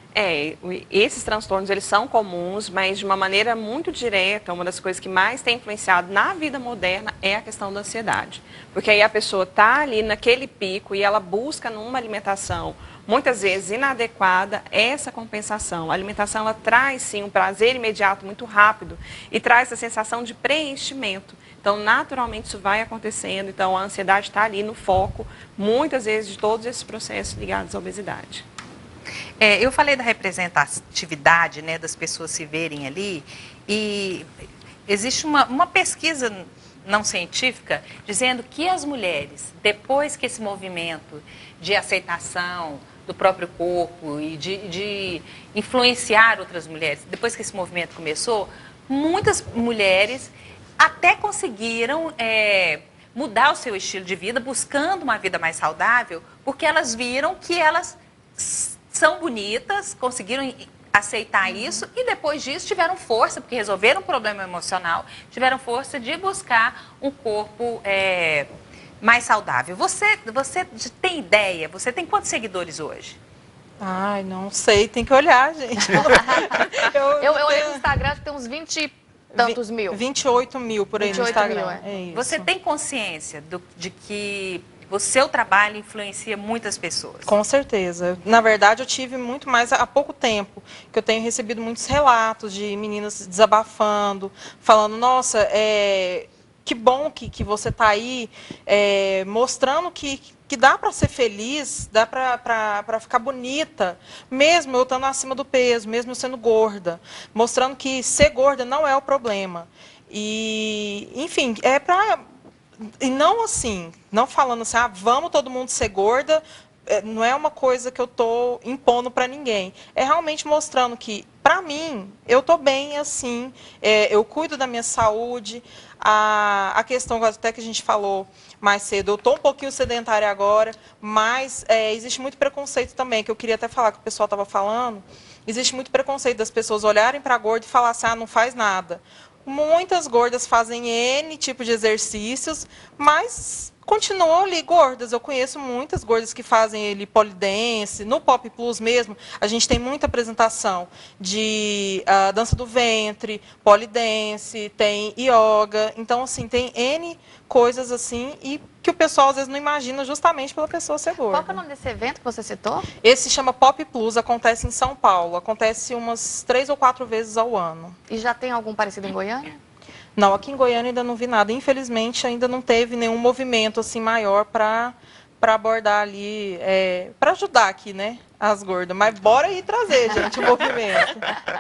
Esses transtornos, eles são comuns, mas de uma maneira muito direta, uma das coisas que mais tem influenciado na vida moderna é a questão da ansiedade. Porque aí a pessoa está ali naquele pico e ela busca numa alimentação, muitas vezes inadequada, essa compensação. A alimentação, ela traz sim um prazer imediato, muito rápido, e traz a sensação de preenchimento. Então, naturalmente, isso vai acontecendo. Então, a ansiedade está ali no foco, muitas vezes, de todos esses processos ligados à obesidade. Eu falei da representatividade, né, das pessoas se verem ali, e existe uma pesquisa não científica dizendo que as mulheres, depois que esse movimento de aceitação do próprio corpo e de influenciar outras mulheres, depois que esse movimento começou, muitas mulheres até conseguiram mudar o seu estilo de vida, buscando uma vida mais saudável, porque elas viram que elas são bonitas, conseguiram aceitar isso e depois disso tiveram força, porque resolveram um problema emocional, tiveram força de buscar um corpo mais saudável. Você tem ideia? Você tem quantos seguidores hoje? Ai, não sei, tem que olhar, gente. Eu olhei no Instagram, acho que tem uns 20 e tantos mil. 28 mil por aí no Instagram. Mil, é isso. Você tem consciência de que o seu trabalho influencia muitas pessoas? Com certeza. Na verdade, eu tive muito mais há pouco tempo, que eu tenho recebido muitos relatos de meninas desabafando, falando, nossa, que bom que você está aí mostrando que dá para ser feliz, dá para ficar bonita, mesmo eu estando acima do peso, mesmo eu sendo gorda, mostrando que ser gorda não é o problema. E, enfim, e não assim, não falando assim, vamos todo mundo ser gorda, não é uma coisa que eu estou impondo para ninguém. É realmente mostrando que, para mim, eu estou bem assim, eu cuido da minha saúde. A questão até que a gente falou mais cedo, eu estou um pouquinho sedentária agora, mas existe muito preconceito também, que eu queria até falar, que o pessoal estava falando. Existe muito preconceito das pessoas olharem para a gorda e falar assim, não faz nada. Muitas gordas fazem N tipo de exercícios, mas continuam ali gordas. Eu conheço muitas gordas que fazem ali polidense. No Pop Plus mesmo, a gente tem muita apresentação de dança do ventre, polidense, tem yoga. Então, assim, tem N coisas assim e que o pessoal às vezes não imagina justamente pela pessoa ser gorda. Qual que é o nome desse evento que você citou? Esse se chama Pop Plus, acontece em São Paulo. Acontece umas 3 ou 4 vezes ao ano. E já tem algum parecido em Goiânia? Não, aqui em Goiânia ainda não vi nada. Infelizmente, ainda não teve nenhum movimento assim maior para abordar ali, para ajudar aqui, né, as gordas. Mas bora aí trazer, gente, o movimento.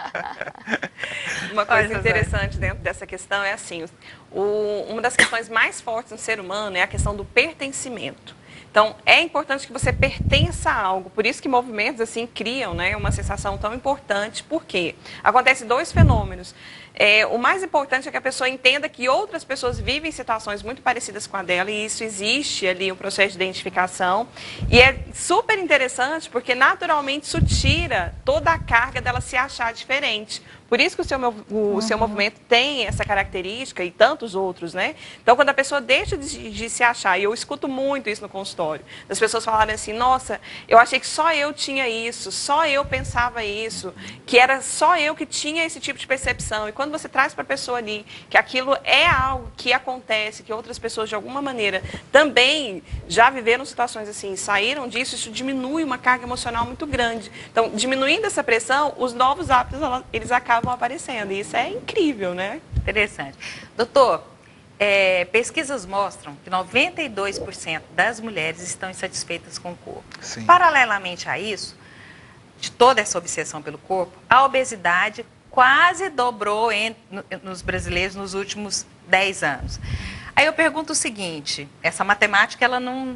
Uma coisa interessante dentro dessa questão é assim, uma das questões mais fortes no ser humano é a questão do pertencimento. Então, é importante que você pertença a algo. Por isso que movimentos assim criam, né, uma sensação tão importante. Por quê? Acontecem 2 fenômenos. O mais importante é que a pessoa entenda que outras pessoas vivem situações muito parecidas com a dela e isso existe ali um processo de identificação. E é super interessante porque naturalmente isso tira toda a carga dela se achar diferente. Por isso que o seu movimento tem essa característica e tantos outros, né? Então, quando a pessoa deixa de se achar, e eu escuto muito isso no consultório, as pessoas falarem assim, nossa, eu achei que só eu tinha isso, só eu pensava isso, que era só eu que tinha esse tipo de percepção. E quando você traz para a pessoa ali que aquilo é algo que acontece, que outras pessoas de alguma maneira também já viveram situações assim, saíram disso, isso diminui uma carga emocional muito grande. Então, diminuindo essa pressão, os novos hábitos, eles acabam aparecendo. E isso é incrível, né? Interessante. Doutor, pesquisas mostram que 92% das mulheres estão insatisfeitas com o corpo. Sim. Paralelamente a isso, de toda essa obsessão pelo corpo, a obesidade quase dobrou nos brasileiros nos últimos 10 anos. Aí eu pergunto o seguinte, essa matemática ela não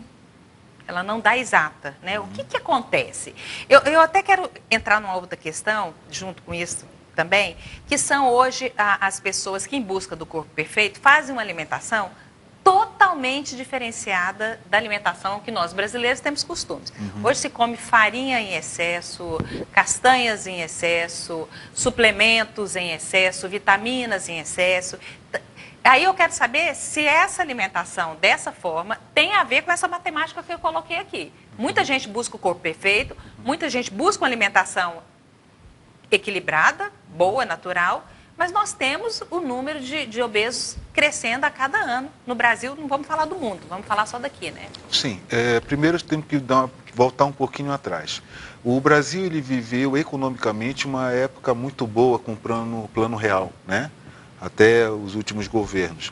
dá exata, né? O que acontece? Eu até quero entrar numa outra questão, junto com isso também, que são hoje as pessoas que em busca do corpo perfeito fazem uma alimentação totalmente diferenciada da alimentação que nós brasileiros temos costumes. Hoje se come farinha em excesso, castanhas em excesso, suplementos em excesso, vitaminas em excesso. Aí eu quero saber se essa alimentação dessa forma tem a ver com essa matemática que eu coloquei aqui. Muita gente busca o corpo perfeito, muita gente busca uma alimentação equilibrada, boa, natural, mas nós temos o número de obesos crescendo a cada ano. No Brasil, não vamos falar do mundo, vamos falar só daqui, né? Sim, primeiro temos que voltar um pouquinho atrás. O Brasil ele viveu economicamente uma época muito boa com o plano real, né? Até os últimos governos.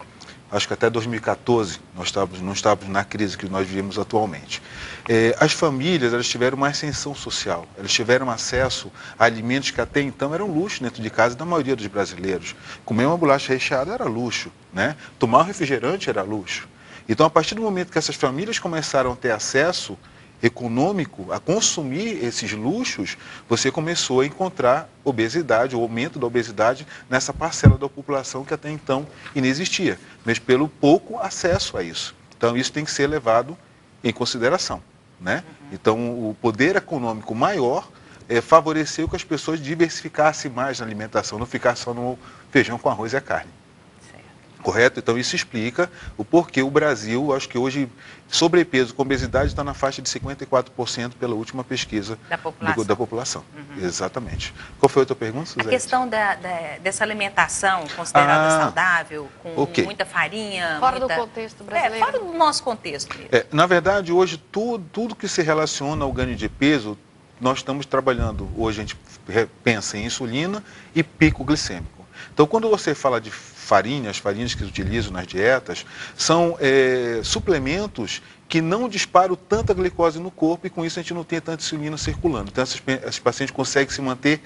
acho que até 2014, nós não estávamos na crise que nós vivemos atualmente. As famílias, elas tiveram uma ascensão social, elas tiveram acesso a alimentos que até então eram luxo dentro de casa da maioria dos brasileiros. Comer uma bolacha recheada era luxo, né? Tomar um refrigerante era luxo. Então, a partir do momento que essas famílias começaram a ter acesso econômico, a consumir esses luxos, você começou a encontrar obesidade, o aumento da obesidade nessa parcela da população que até então inexistia, mas pelo pouco acesso a isso. Então, isso tem que ser levado em consideração, né? Então, o poder econômico maior favoreceu que as pessoas diversificassem mais na alimentação, não ficar só no feijão com arroz e a carne. Correto? Então isso explica o porquê o Brasil, acho que hoje, sobrepeso com obesidade está na faixa de 54% pela última pesquisa da população. Exatamente. Qual foi a outra pergunta, Suzete? A questão dessa alimentação considerada saudável, com muita farinha... Fora do contexto brasileiro. Fora do nosso contexto mesmo. Na verdade, hoje, tudo que se relaciona ao ganho de peso, nós estamos trabalhando, hoje a gente pensa em insulina e pico glicêmico. Então, quando você fala de as farinhas que se utilizam nas dietas, são suplementos que não disparam tanta glicose no corpo e com isso a gente não tem tanta insulina circulando. Então, esses pacientes conseguem se manter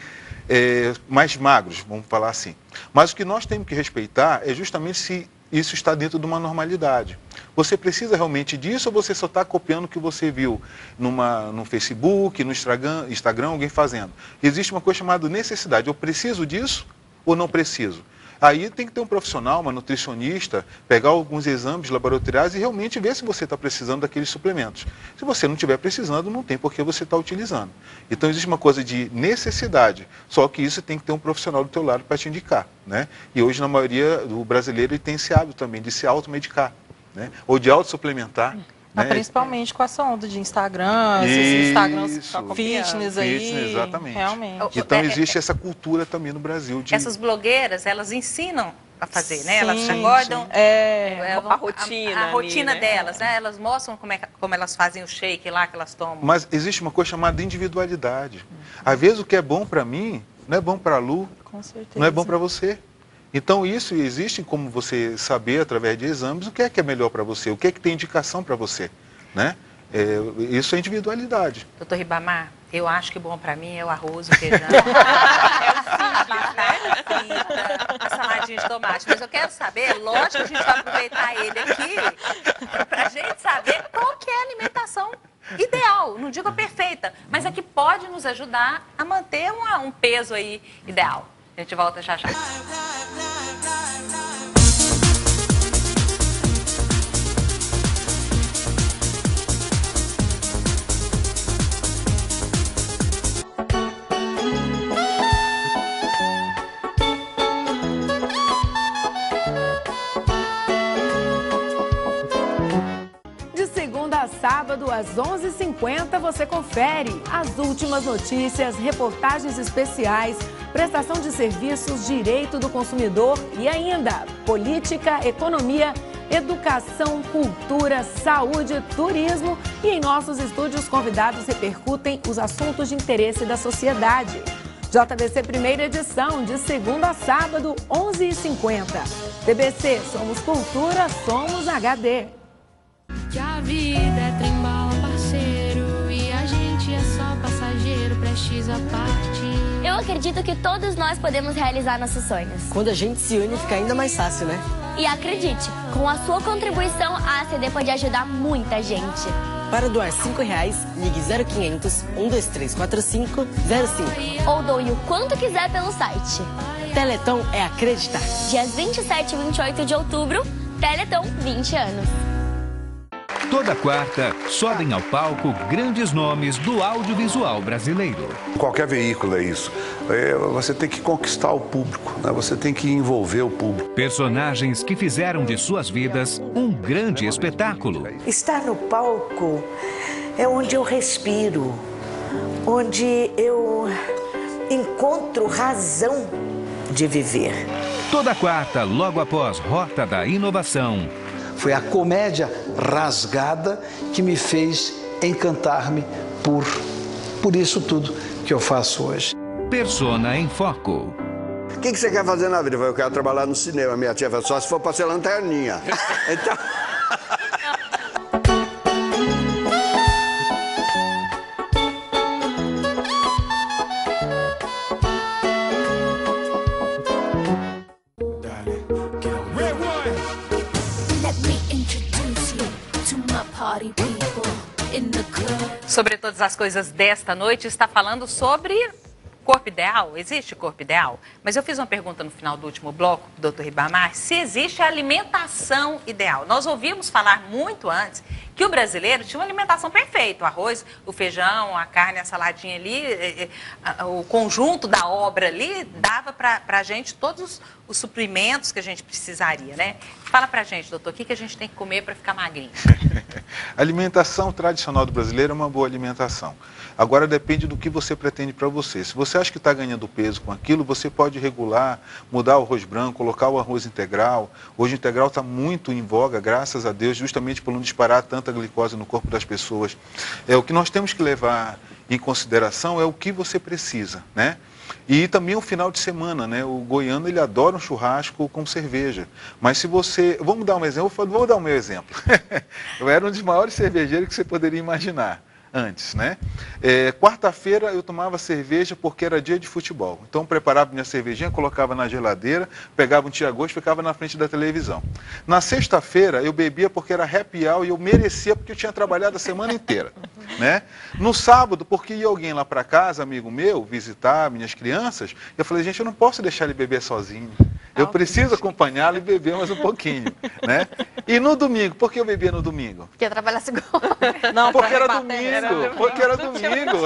mais magros, vamos falar assim. Mas o que nós temos que respeitar é justamente se isso está dentro de uma normalidade. Você precisa realmente disso ou você só está copiando o que você viu no Facebook, no Instagram, alguém fazendo? Existe uma coisa chamada necessidade. Eu preciso disso ou não preciso? Aí tem que ter um profissional, uma nutricionista, pegar alguns exames laboratoriais e realmente ver se você está precisando daqueles suplementos. Se você não estiver precisando, não tem por que você estar utilizando. Então existe uma coisa de necessidade, só que isso tem que ter um profissional do teu lado para te indicar, né? E hoje, na maioria do brasileiro, ele tem esse hábito também de se automedicar, né? Ou de autossuplementar. Principalmente com essa onda de Instagram, esses Instagrams fitness aí. Exatamente. Realmente. Então existe essa cultura também no Brasil. Essas blogueiras, elas ensinam a fazer, né? Elas acordam a rotina. A rotina ali, né? delas, né? Elas mostram como elas fazem o shake lá que elas tomam. Mas existe uma coisa chamada individualidade. Às vezes o que é bom para mim não é bom para a Lu, não é bom para você. Então, isso existe como você saber, através de exames, o que é melhor para você, o que é que tem indicação para você, né? Isso é individualidade. Doutor Ribamar, eu acho que bom para mim é o arroz, o feijão, a batata frita, a saladinha de tomate. Mas eu quero saber, lógico que a gente vai aproveitar ele aqui, para a gente saber qual que é a alimentação ideal, não digo perfeita, mas a que pode nos ajudar a manter um peso aí ideal. A gente volta já já. De segunda a sábado, às 11h50, você confere as últimas notícias, reportagens especiais, prestação de serviços, direito do consumidor e ainda política, economia, educação, cultura, saúde, turismo. E em nossos estúdios, convidados repercutem os assuntos de interesse da sociedade. JBC primeira edição, de segunda a sábado, 11h50. TBC, somos cultura, somos HD. Que a vida é trem-bala, parceiro, e a gente é só passageiro, prestes a partir. Eu acredito que todos nós podemos realizar nossos sonhos. Quando a gente se une, fica ainda mais fácil, né? E acredite, com a sua contribuição, a ACD pode ajudar muita gente. Para doar R$5, ligue 0500 12345 05. Ou doe o quanto quiser pelo site. Teleton é acreditar. Dias 27 e 28 de outubro, Teleton 20 anos. Toda quarta, sobem ao palco grandes nomes do audiovisual brasileiro. Qualquer veículo é isso. Você tem que conquistar o público, né? Você tem que envolver o público. Personagens que fizeram de suas vidas um grande espetáculo. Estar no palco é onde eu respiro, onde eu encontro razão de viver. Toda quarta, logo após Rota da Inovação. Foi a comédia rasgada que me fez encantar-me por isso tudo que eu faço hoje. Persona em Foco. o que você quer fazer na vida? Eu falei, eu quero trabalhar no cinema. Minha tia falou, só se for para ser lanterninha. Então... Sobre todas as coisas desta noite, está falando sobre corpo ideal. Existe corpo ideal? Mas eu fiz uma pergunta no final do último bloco, doutor Ribamar, se existe a alimentação ideal. Nós ouvimos falar muito antes que o brasileiro tinha uma alimentação perfeita. O arroz, o feijão, a carne, a saladinha ali, o conjunto da obra ali dava para a gente todos os suprimentos que a gente precisaria, né? Fala pra gente, doutor, o que a gente tem que comer para ficar magrinho? A alimentação tradicional do brasileiro é uma boa alimentação. Agora depende do que você pretende para você. Se você acha que está ganhando peso com aquilo, você pode regular, mudar o arroz branco, colocar o arroz integral. Hoje o integral está muito em voga, graças a Deus, justamente por não disparar tanta glicose no corpo das pessoas. O que nós temos que levar em consideração é o que você precisa, né? E também o final de semana, né? O goiano, ele adora um churrasco com cerveja. Mas se você... Vamos dar um exemplo? Vou dar o meu exemplo. Eu era um dos maiores cervejeiros que você poderia imaginar antes, né? Quarta-feira eu tomava cerveja porque era dia de futebol. Então eu preparava minha cervejinha, colocava na geladeira, pegava um tira-gosto e ficava na frente da televisão. Na sexta-feira eu bebia porque era happy hour e eu merecia porque eu tinha trabalhado a semana inteira, né? No sábado, porque ia alguém lá para casa, amigo meu, visitar minhas crianças, eu falei, gente, eu não posso deixar ele beber sozinho. Eu preciso acompanhá-lo e beber mais um pouquinho, né? E no domingo, por que eu bebia no domingo? Porque ia trabalhar segunda. Não, porque era domingo. Porque era domingo.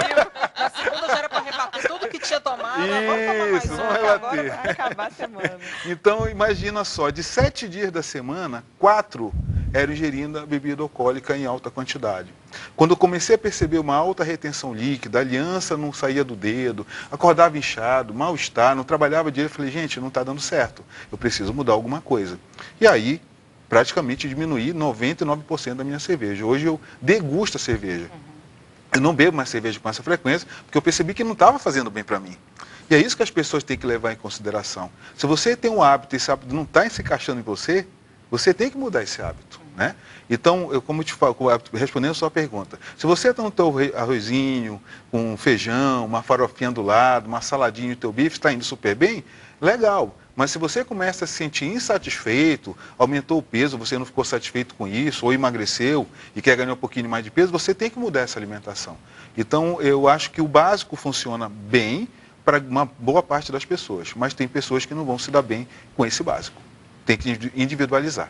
Na segunda já era para rebater tudo que tinha tomado. Isso, vamos rebater. Vai acabar a semana. Então, imagina só, de 7 dias da semana, 4 eram ingerindo a bebida alcoólica em alta quantidade. Quando eu comecei a perceber uma alta retenção líquida, a aliança não saía do dedo, acordava inchado, mal-estar, não trabalhava direito, eu falei, gente, não está dando certo, eu preciso mudar alguma coisa. E aí, praticamente diminuí 99% da minha cerveja. Hoje eu degusto a cerveja. Eu não bebo mais cerveja com essa frequência, porque eu percebi que não estava fazendo bem para mim. E é isso que as pessoas têm que levar em consideração. Se você tem um hábito e esse hábito não está se encaixando em você, você tem que mudar esse hábito, né? Então, como eu te falo, respondendo a sua pergunta, se você está no teu arrozinho, com feijão, uma farofinha do lado, uma saladinha e teu bife está indo super bem, legal. Mas se você começa a se sentir insatisfeito, aumentou o peso, você não ficou satisfeito com isso, ou emagreceu e quer ganhar um pouquinho mais de peso, você tem que mudar essa alimentação. Então, eu acho que o básico funciona bem para uma boa parte das pessoas, mas tem pessoas que não vão se dar bem com esse básico. Tem que individualizar.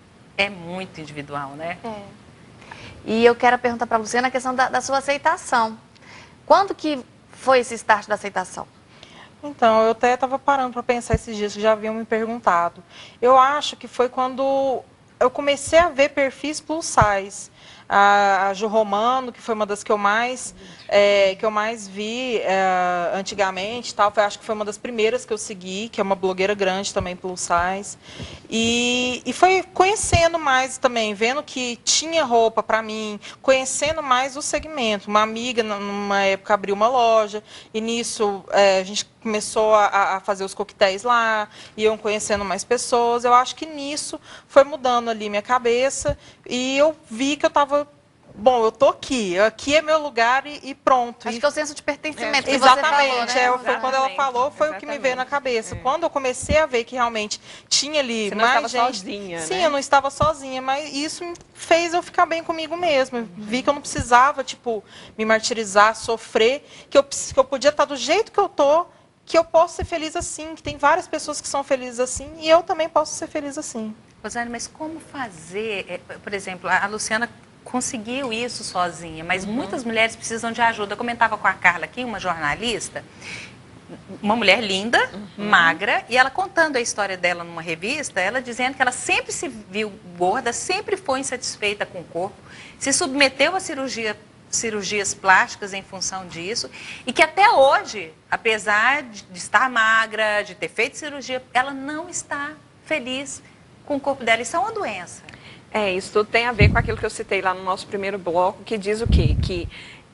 É muito individual, né? É. E eu quero perguntar para você na questão da sua aceitação. Quando que foi esse start da aceitação? Então, eu até estava parando para pensar esses dias, que já haviam me perguntado. Eu acho que foi quando eu comecei a ver perfis plus size. A Ju Romano, que foi uma das que eu mais vi antigamente, tal, acho que foi uma das primeiras que eu segui, que é uma blogueira grande também, plus size. E foi conhecendo mais também, vendo que tinha roupa para mim, conhecendo mais o segmento. Uma amiga, numa época, abriu uma loja, e nisso a gente começou a fazer os coquetéis lá, iam conhecendo mais pessoas. Eu acho que nisso foi mudando ali minha cabeça, e eu vi que eu estava... Bom, eu tô aqui é meu lugar e pronto. Acho que é o senso de pertencimento que exatamente, você falou, né? Foi quando ela falou, foi o que me veio na cabeça. Quando eu comecei a ver que realmente tinha ali você mais não gente... sozinha, sim, né? eu não estava sozinha, mas isso fez eu ficar bem comigo mesma. Vi que eu não precisava, tipo, me martirizar, sofrer, que eu podia estar do jeito que eu tô, que eu posso ser feliz assim, que tem várias pessoas que são felizes assim, e eu também posso ser feliz assim. Rosane, mas como fazer, por exemplo, a Luciana conseguiu isso sozinha, mas muitas mulheres precisam de ajuda. Eu comentava com a Carla aqui, uma jornalista, uma mulher linda, magra, e ela contando a história dela numa revista, ela dizendo que ela sempre se viu gorda, sempre foi insatisfeita com o corpo, se submeteu a cirurgias plásticas em função disso, e que até hoje, apesar de estar magra, de ter feito cirurgia, ela não está feliz com o corpo dela. Isso é uma doença. Isso tudo tem a ver com aquilo que eu citei lá no nosso primeiro bloco, que diz o quê? Que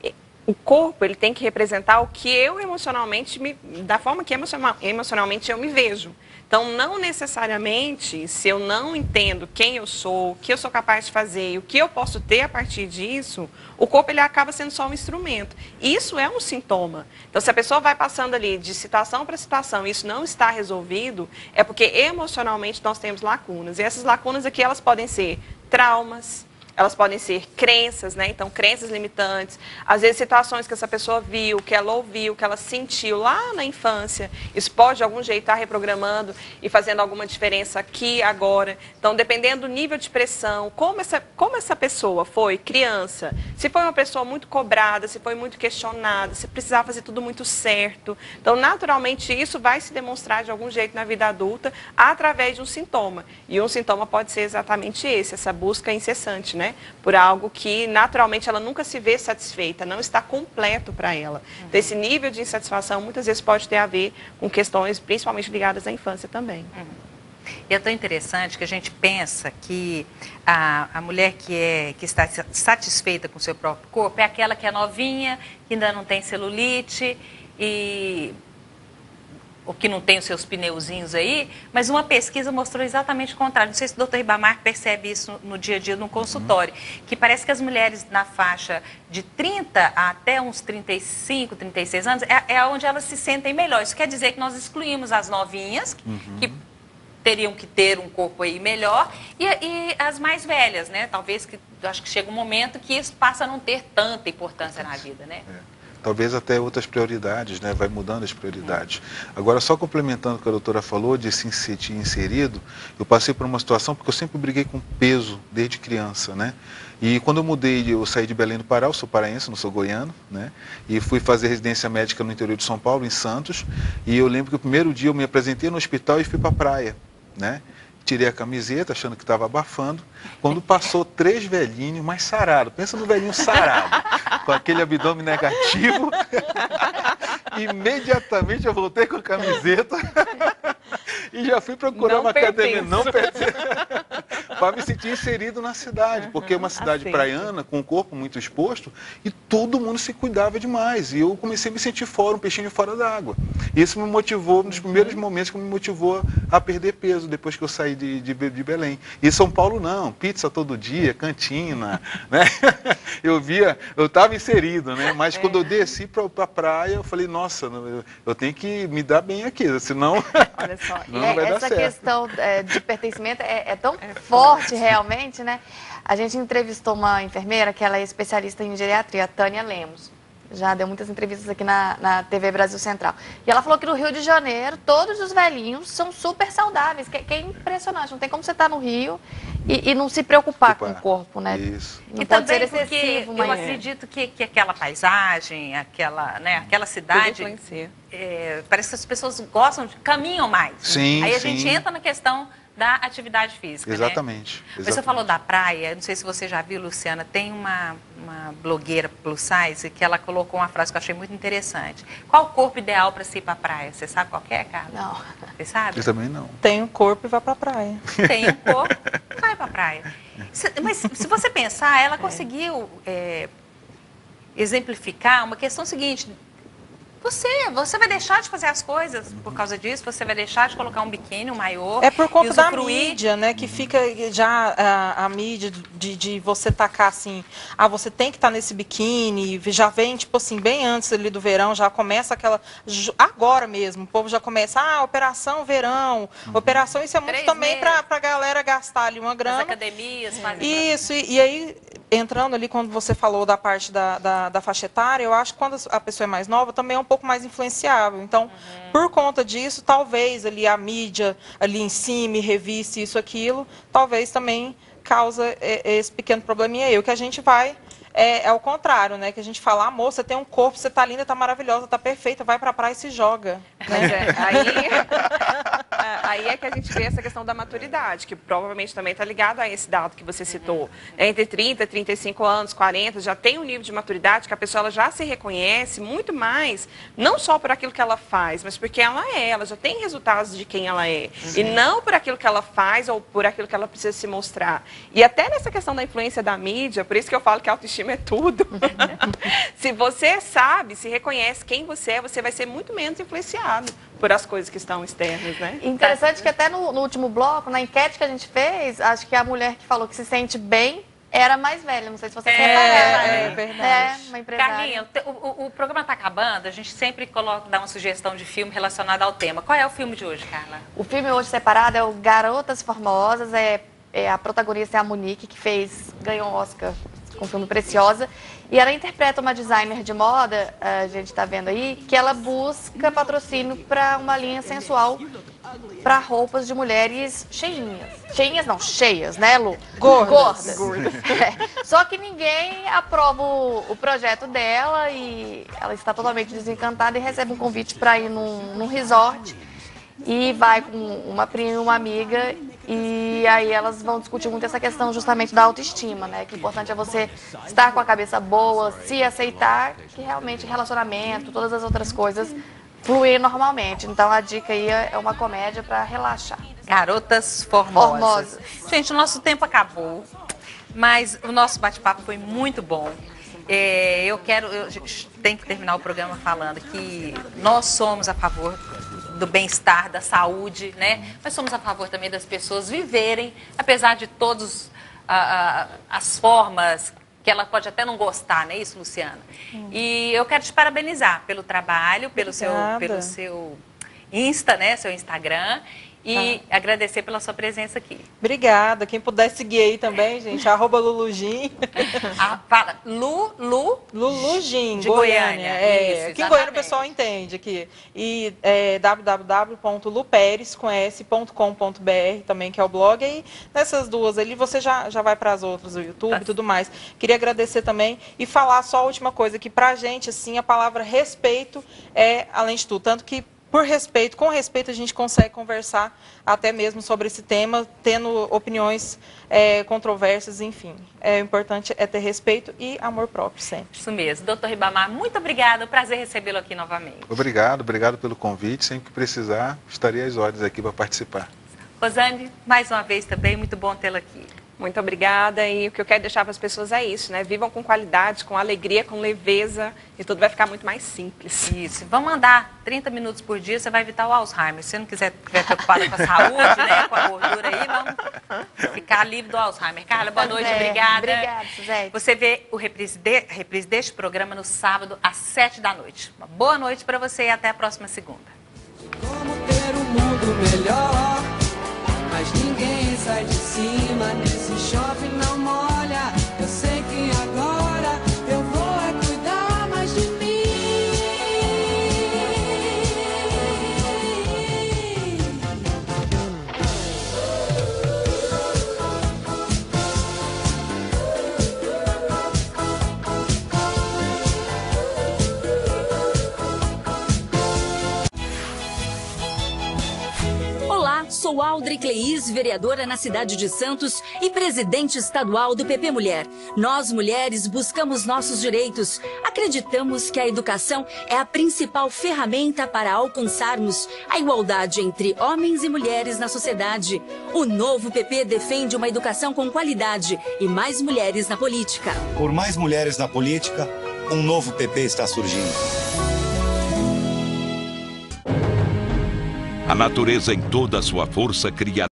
o corpo, ele tem que representar o que eu emocionalmente, da forma que emocionalmente eu me vejo. Então, não necessariamente, se eu não entendo quem eu sou, o que eu sou capaz de fazer e o que eu posso ter a partir disso, o corpo ele acaba sendo só um instrumento. Isso é um sintoma. Então, se a pessoa vai passando ali de situação para situação e isso não está resolvido, é porque emocionalmente nós temos lacunas. E essas lacunas aqui, elas podem ser traumas, elas podem ser crenças, né? Então, crenças limitantes. Às vezes, situações que essa pessoa viu, que ela ouviu, que ela sentiu lá na infância. Isso pode, de algum jeito, estar reprogramando e fazendo alguma diferença aqui, agora. Então, dependendo do nível de pressão, como essa pessoa foi criança, se foi uma pessoa muito cobrada, se foi muito questionada, se precisava fazer tudo muito certo. Então, naturalmente, isso vai se demonstrar de algum jeito na vida adulta através de um sintoma. E um sintoma pode ser exatamente esse, essa busca incessante, né? Por algo que naturalmente ela nunca se vê satisfeita, não está completo para ela. Então, esse nível de insatisfação muitas vezes pode ter a ver com questões principalmente ligadas à infância também. E é tão interessante que a gente pensa que a mulher que está satisfeita com o seu próprio corpo é aquela que é novinha, que ainda não tem celulite ou que não tem os seus pneuzinhos aí, mas uma pesquisa mostrou exatamente o contrário. Não sei se o doutor Ribamar percebe isso no dia a dia no consultório, que parece que as mulheres na faixa de 30 até uns 35, 36 anos, é onde elas se sentem melhor. Isso quer dizer que nós excluímos as novinhas, que teriam que ter um corpo aí melhor, e as mais velhas, né? Talvez que acho que chega um momento que isso passa a não ter tanta importância na vida, né? Talvez até outras prioridades, né? Vai mudando as prioridades. Agora, só complementando o que a doutora falou, de se sentir inserido, eu passei por uma situação, porque eu sempre briguei com peso desde criança, né? E quando eu saí de Belém do Pará, eu sou paraense, não sou goiano, né? E fui fazer residência médica no interior de São Paulo, em Santos, e eu lembro que o primeiro dia eu me apresentei no hospital e fui para a praia, né? Tirei a camiseta, achando que estava abafando. Quando passou 3 velhinhos, mais sarado. Pensa no velhinho sarado, com aquele abdômen negativo. Imediatamente eu voltei com a camiseta e já fui procurar uma academia. Não pertenço. Para me sentir inserido na cidade, porque é uma cidade praiana, com o corpo muito exposto, e todo mundo se cuidava demais. E eu comecei a me sentir fora, um peixinho fora d'água. Isso me motivou, nos primeiros momentos que me motivou a perder peso, depois que eu saí de Belém. E São Paulo não, pizza todo dia, cantina, né? Eu estava inserido, né? Mas quando eu desci para a praia, eu falei, nossa, eu tenho que me dar bem aqui, senão Olha só, não vai dar certo. Essa questão de pertencimento é tão forte realmente, né? A gente entrevistou uma enfermeira que ela é especialista em geriatria, a Tânia Lemos. Já deu muitas entrevistas aqui na TV Brasil Central. E ela falou que no Rio de Janeiro, todos os velhinhos são super saudáveis, que é impressionante. Não tem como você estar no Rio e não se preocupar com o corpo, né? Isso. Não E pode também ser excessivo, porque eu mas... acredito que aquela paisagem, aquela cidade, parece que as pessoas gostam, caminham mais. Sim, Aí a gente entra na questão da atividade física, Exatamente. né? Você falou da praia, não sei se você já viu, Luciana, tem uma blogueira plus size que ela colocou uma frase que eu achei muito interessante. Qual o corpo ideal para se ir para a praia? Você sabe qual é, Carla? Não. Você sabe? Eu também não. Tem um corpo e vai para a praia. Tem um corpo, vai para a praia. Mas se você pensar, ela conseguiu exemplificar uma questão seguinte. Você vai deixar de fazer as coisas por causa disso? Você vai deixar de colocar um biquíni, um maiô? É por conta da mídia, né? Que fica já a mídia de você tacar assim, você tem que estar nesse biquíni, já vem, tipo assim, bem antes ali do verão, já começa aquela... Agora mesmo, o povo já começa, operação verão, operação, isso é muito também para a galera gastar ali uma grana. As academias fazem... Isso, e aí... Entrando ali, quando você falou da parte da faixa etária, eu acho que quando a pessoa é mais nova, também é um pouco mais influenciável. Então, por conta disso, talvez ali a mídia, ali em cima, revista, isso, aquilo, talvez também causa esse pequeno probleminha aí. O que a gente vai... É o contrário, né? Que a gente fala, amor, você tem um corpo, você tá linda, tá maravilhosa, tá perfeita, vai pra praia e se joga. Né? Aí é que a gente vê essa questão da maturidade, que provavelmente também está ligado a esse dado que você citou. Entre 30, 35 anos, 40, já tem um nível de maturidade que a pessoa ela já se reconhece muito mais, não só por aquilo que ela faz, mas porque ela já tem resultados de quem ela é. E não por aquilo que ela faz ou por aquilo que ela precisa se mostrar. E até nessa questão da influência da mídia, por isso que eu falo que a autoestima autoestima é tudo. Se você sabe, se reconhece quem você é, você vai ser muito menos influenciado por as coisas que estão externas, né? Interessante que até no último bloco, na enquete que a gente fez, acho que a mulher que falou que se sente bem era mais velha. Não sei se vocês repararam. É verdade. É, uma empresária. Carlinha, o programa está acabando, a gente sempre dá uma sugestão de filme relacionado ao tema. Qual é o filme de hoje, Carla? O filme hoje separado é o Garotas Formosas, a protagonista é a Monique, que ganhou um Oscar com o filme Preciosa. E ela interpreta uma designer de moda, a gente está vendo aí, que ela busca patrocínio para uma linha sensual para roupas de mulheres cheinhas. Cheinhas não, cheias, né, Lu? Gordas. Só que ninguém aprova o projeto dela e ela está totalmente desencantada e recebe um convite para ir num resort. E vai com uma prima e uma amiga, e aí elas vão discutir muito essa questão justamente da autoestima, né? Que o importante é você estar com a cabeça boa, se aceitar, que realmente relacionamento, todas as outras coisas fluir normalmente. Então a dica aí é uma comédia para relaxar. Garotas Formosas. Gente, o nosso tempo acabou, mas o nosso bate-papo foi muito bom. Eu tenho que terminar o programa falando que nós somos a favor do bem-estar, da saúde, né? Mas somos a favor também das pessoas viverem, apesar de todas as formas que ela pode até não gostar, não é isso, Luciana? E eu quero te parabenizar pelo trabalho, pelo seu Insta, né? Seu Instagram. E agradecer pela sua presença aqui. Obrigada. Quem puder seguir aí também, gente, @Lulugin. Fala, Lulugin, de Goiânia. Isso, aqui em Goiânia o pessoal entende aqui. E www.luperes.com.br também, que é o blog. E nessas duas ali você já vai para as outras, o YouTube e tudo mais. Queria agradecer também e falar só a última coisa, que pra gente, assim, a palavra respeito é, além de tudo, tanto que com respeito a gente consegue conversar até mesmo sobre esse tema, tendo opiniões controversas, enfim. O importante é ter respeito e amor próprio sempre. Isso mesmo. Doutor Ribamar, muito obrigada. Prazer recebê-lo aqui novamente. Obrigado pelo convite. Sempre que precisar, estarei às ordens aqui para participar. Rosane, mais uma vez também, muito bom tê-la aqui. Muito obrigada, e o que eu quero deixar para as pessoas é isso, né? Vivam com qualidade, com alegria, com leveza, e tudo vai ficar muito mais simples. Isso. Vamos andar 30 minutos por dia, você vai evitar o Alzheimer. Se você não estiver preocupada com a saúde, né, com a gordura aí, vamos ficar livre do Alzheimer. Carla, boa noite, obrigada. Obrigada, Suzete. Você vê o reprise deste programa no sábado, às 7 da noite. Uma boa noite para você e até a próxima segunda. Como ter um mundo melhor, mas ninguém sai de cima, nesse shopping não molha. Eu sei que agora eu vou cuidar mais de mim. Olá, sou Aldri Cleis, vereadora na cidade de Santos e presidente estadual do PP Mulher. Nós, mulheres, buscamos nossos direitos. Acreditamos que a educação é a principal ferramenta para alcançarmos a igualdade entre homens e mulheres na sociedade. O novo PP defende uma educação com qualidade e mais mulheres na política. Por mais mulheres na política, um novo PP está surgindo. A natureza em toda a sua força cria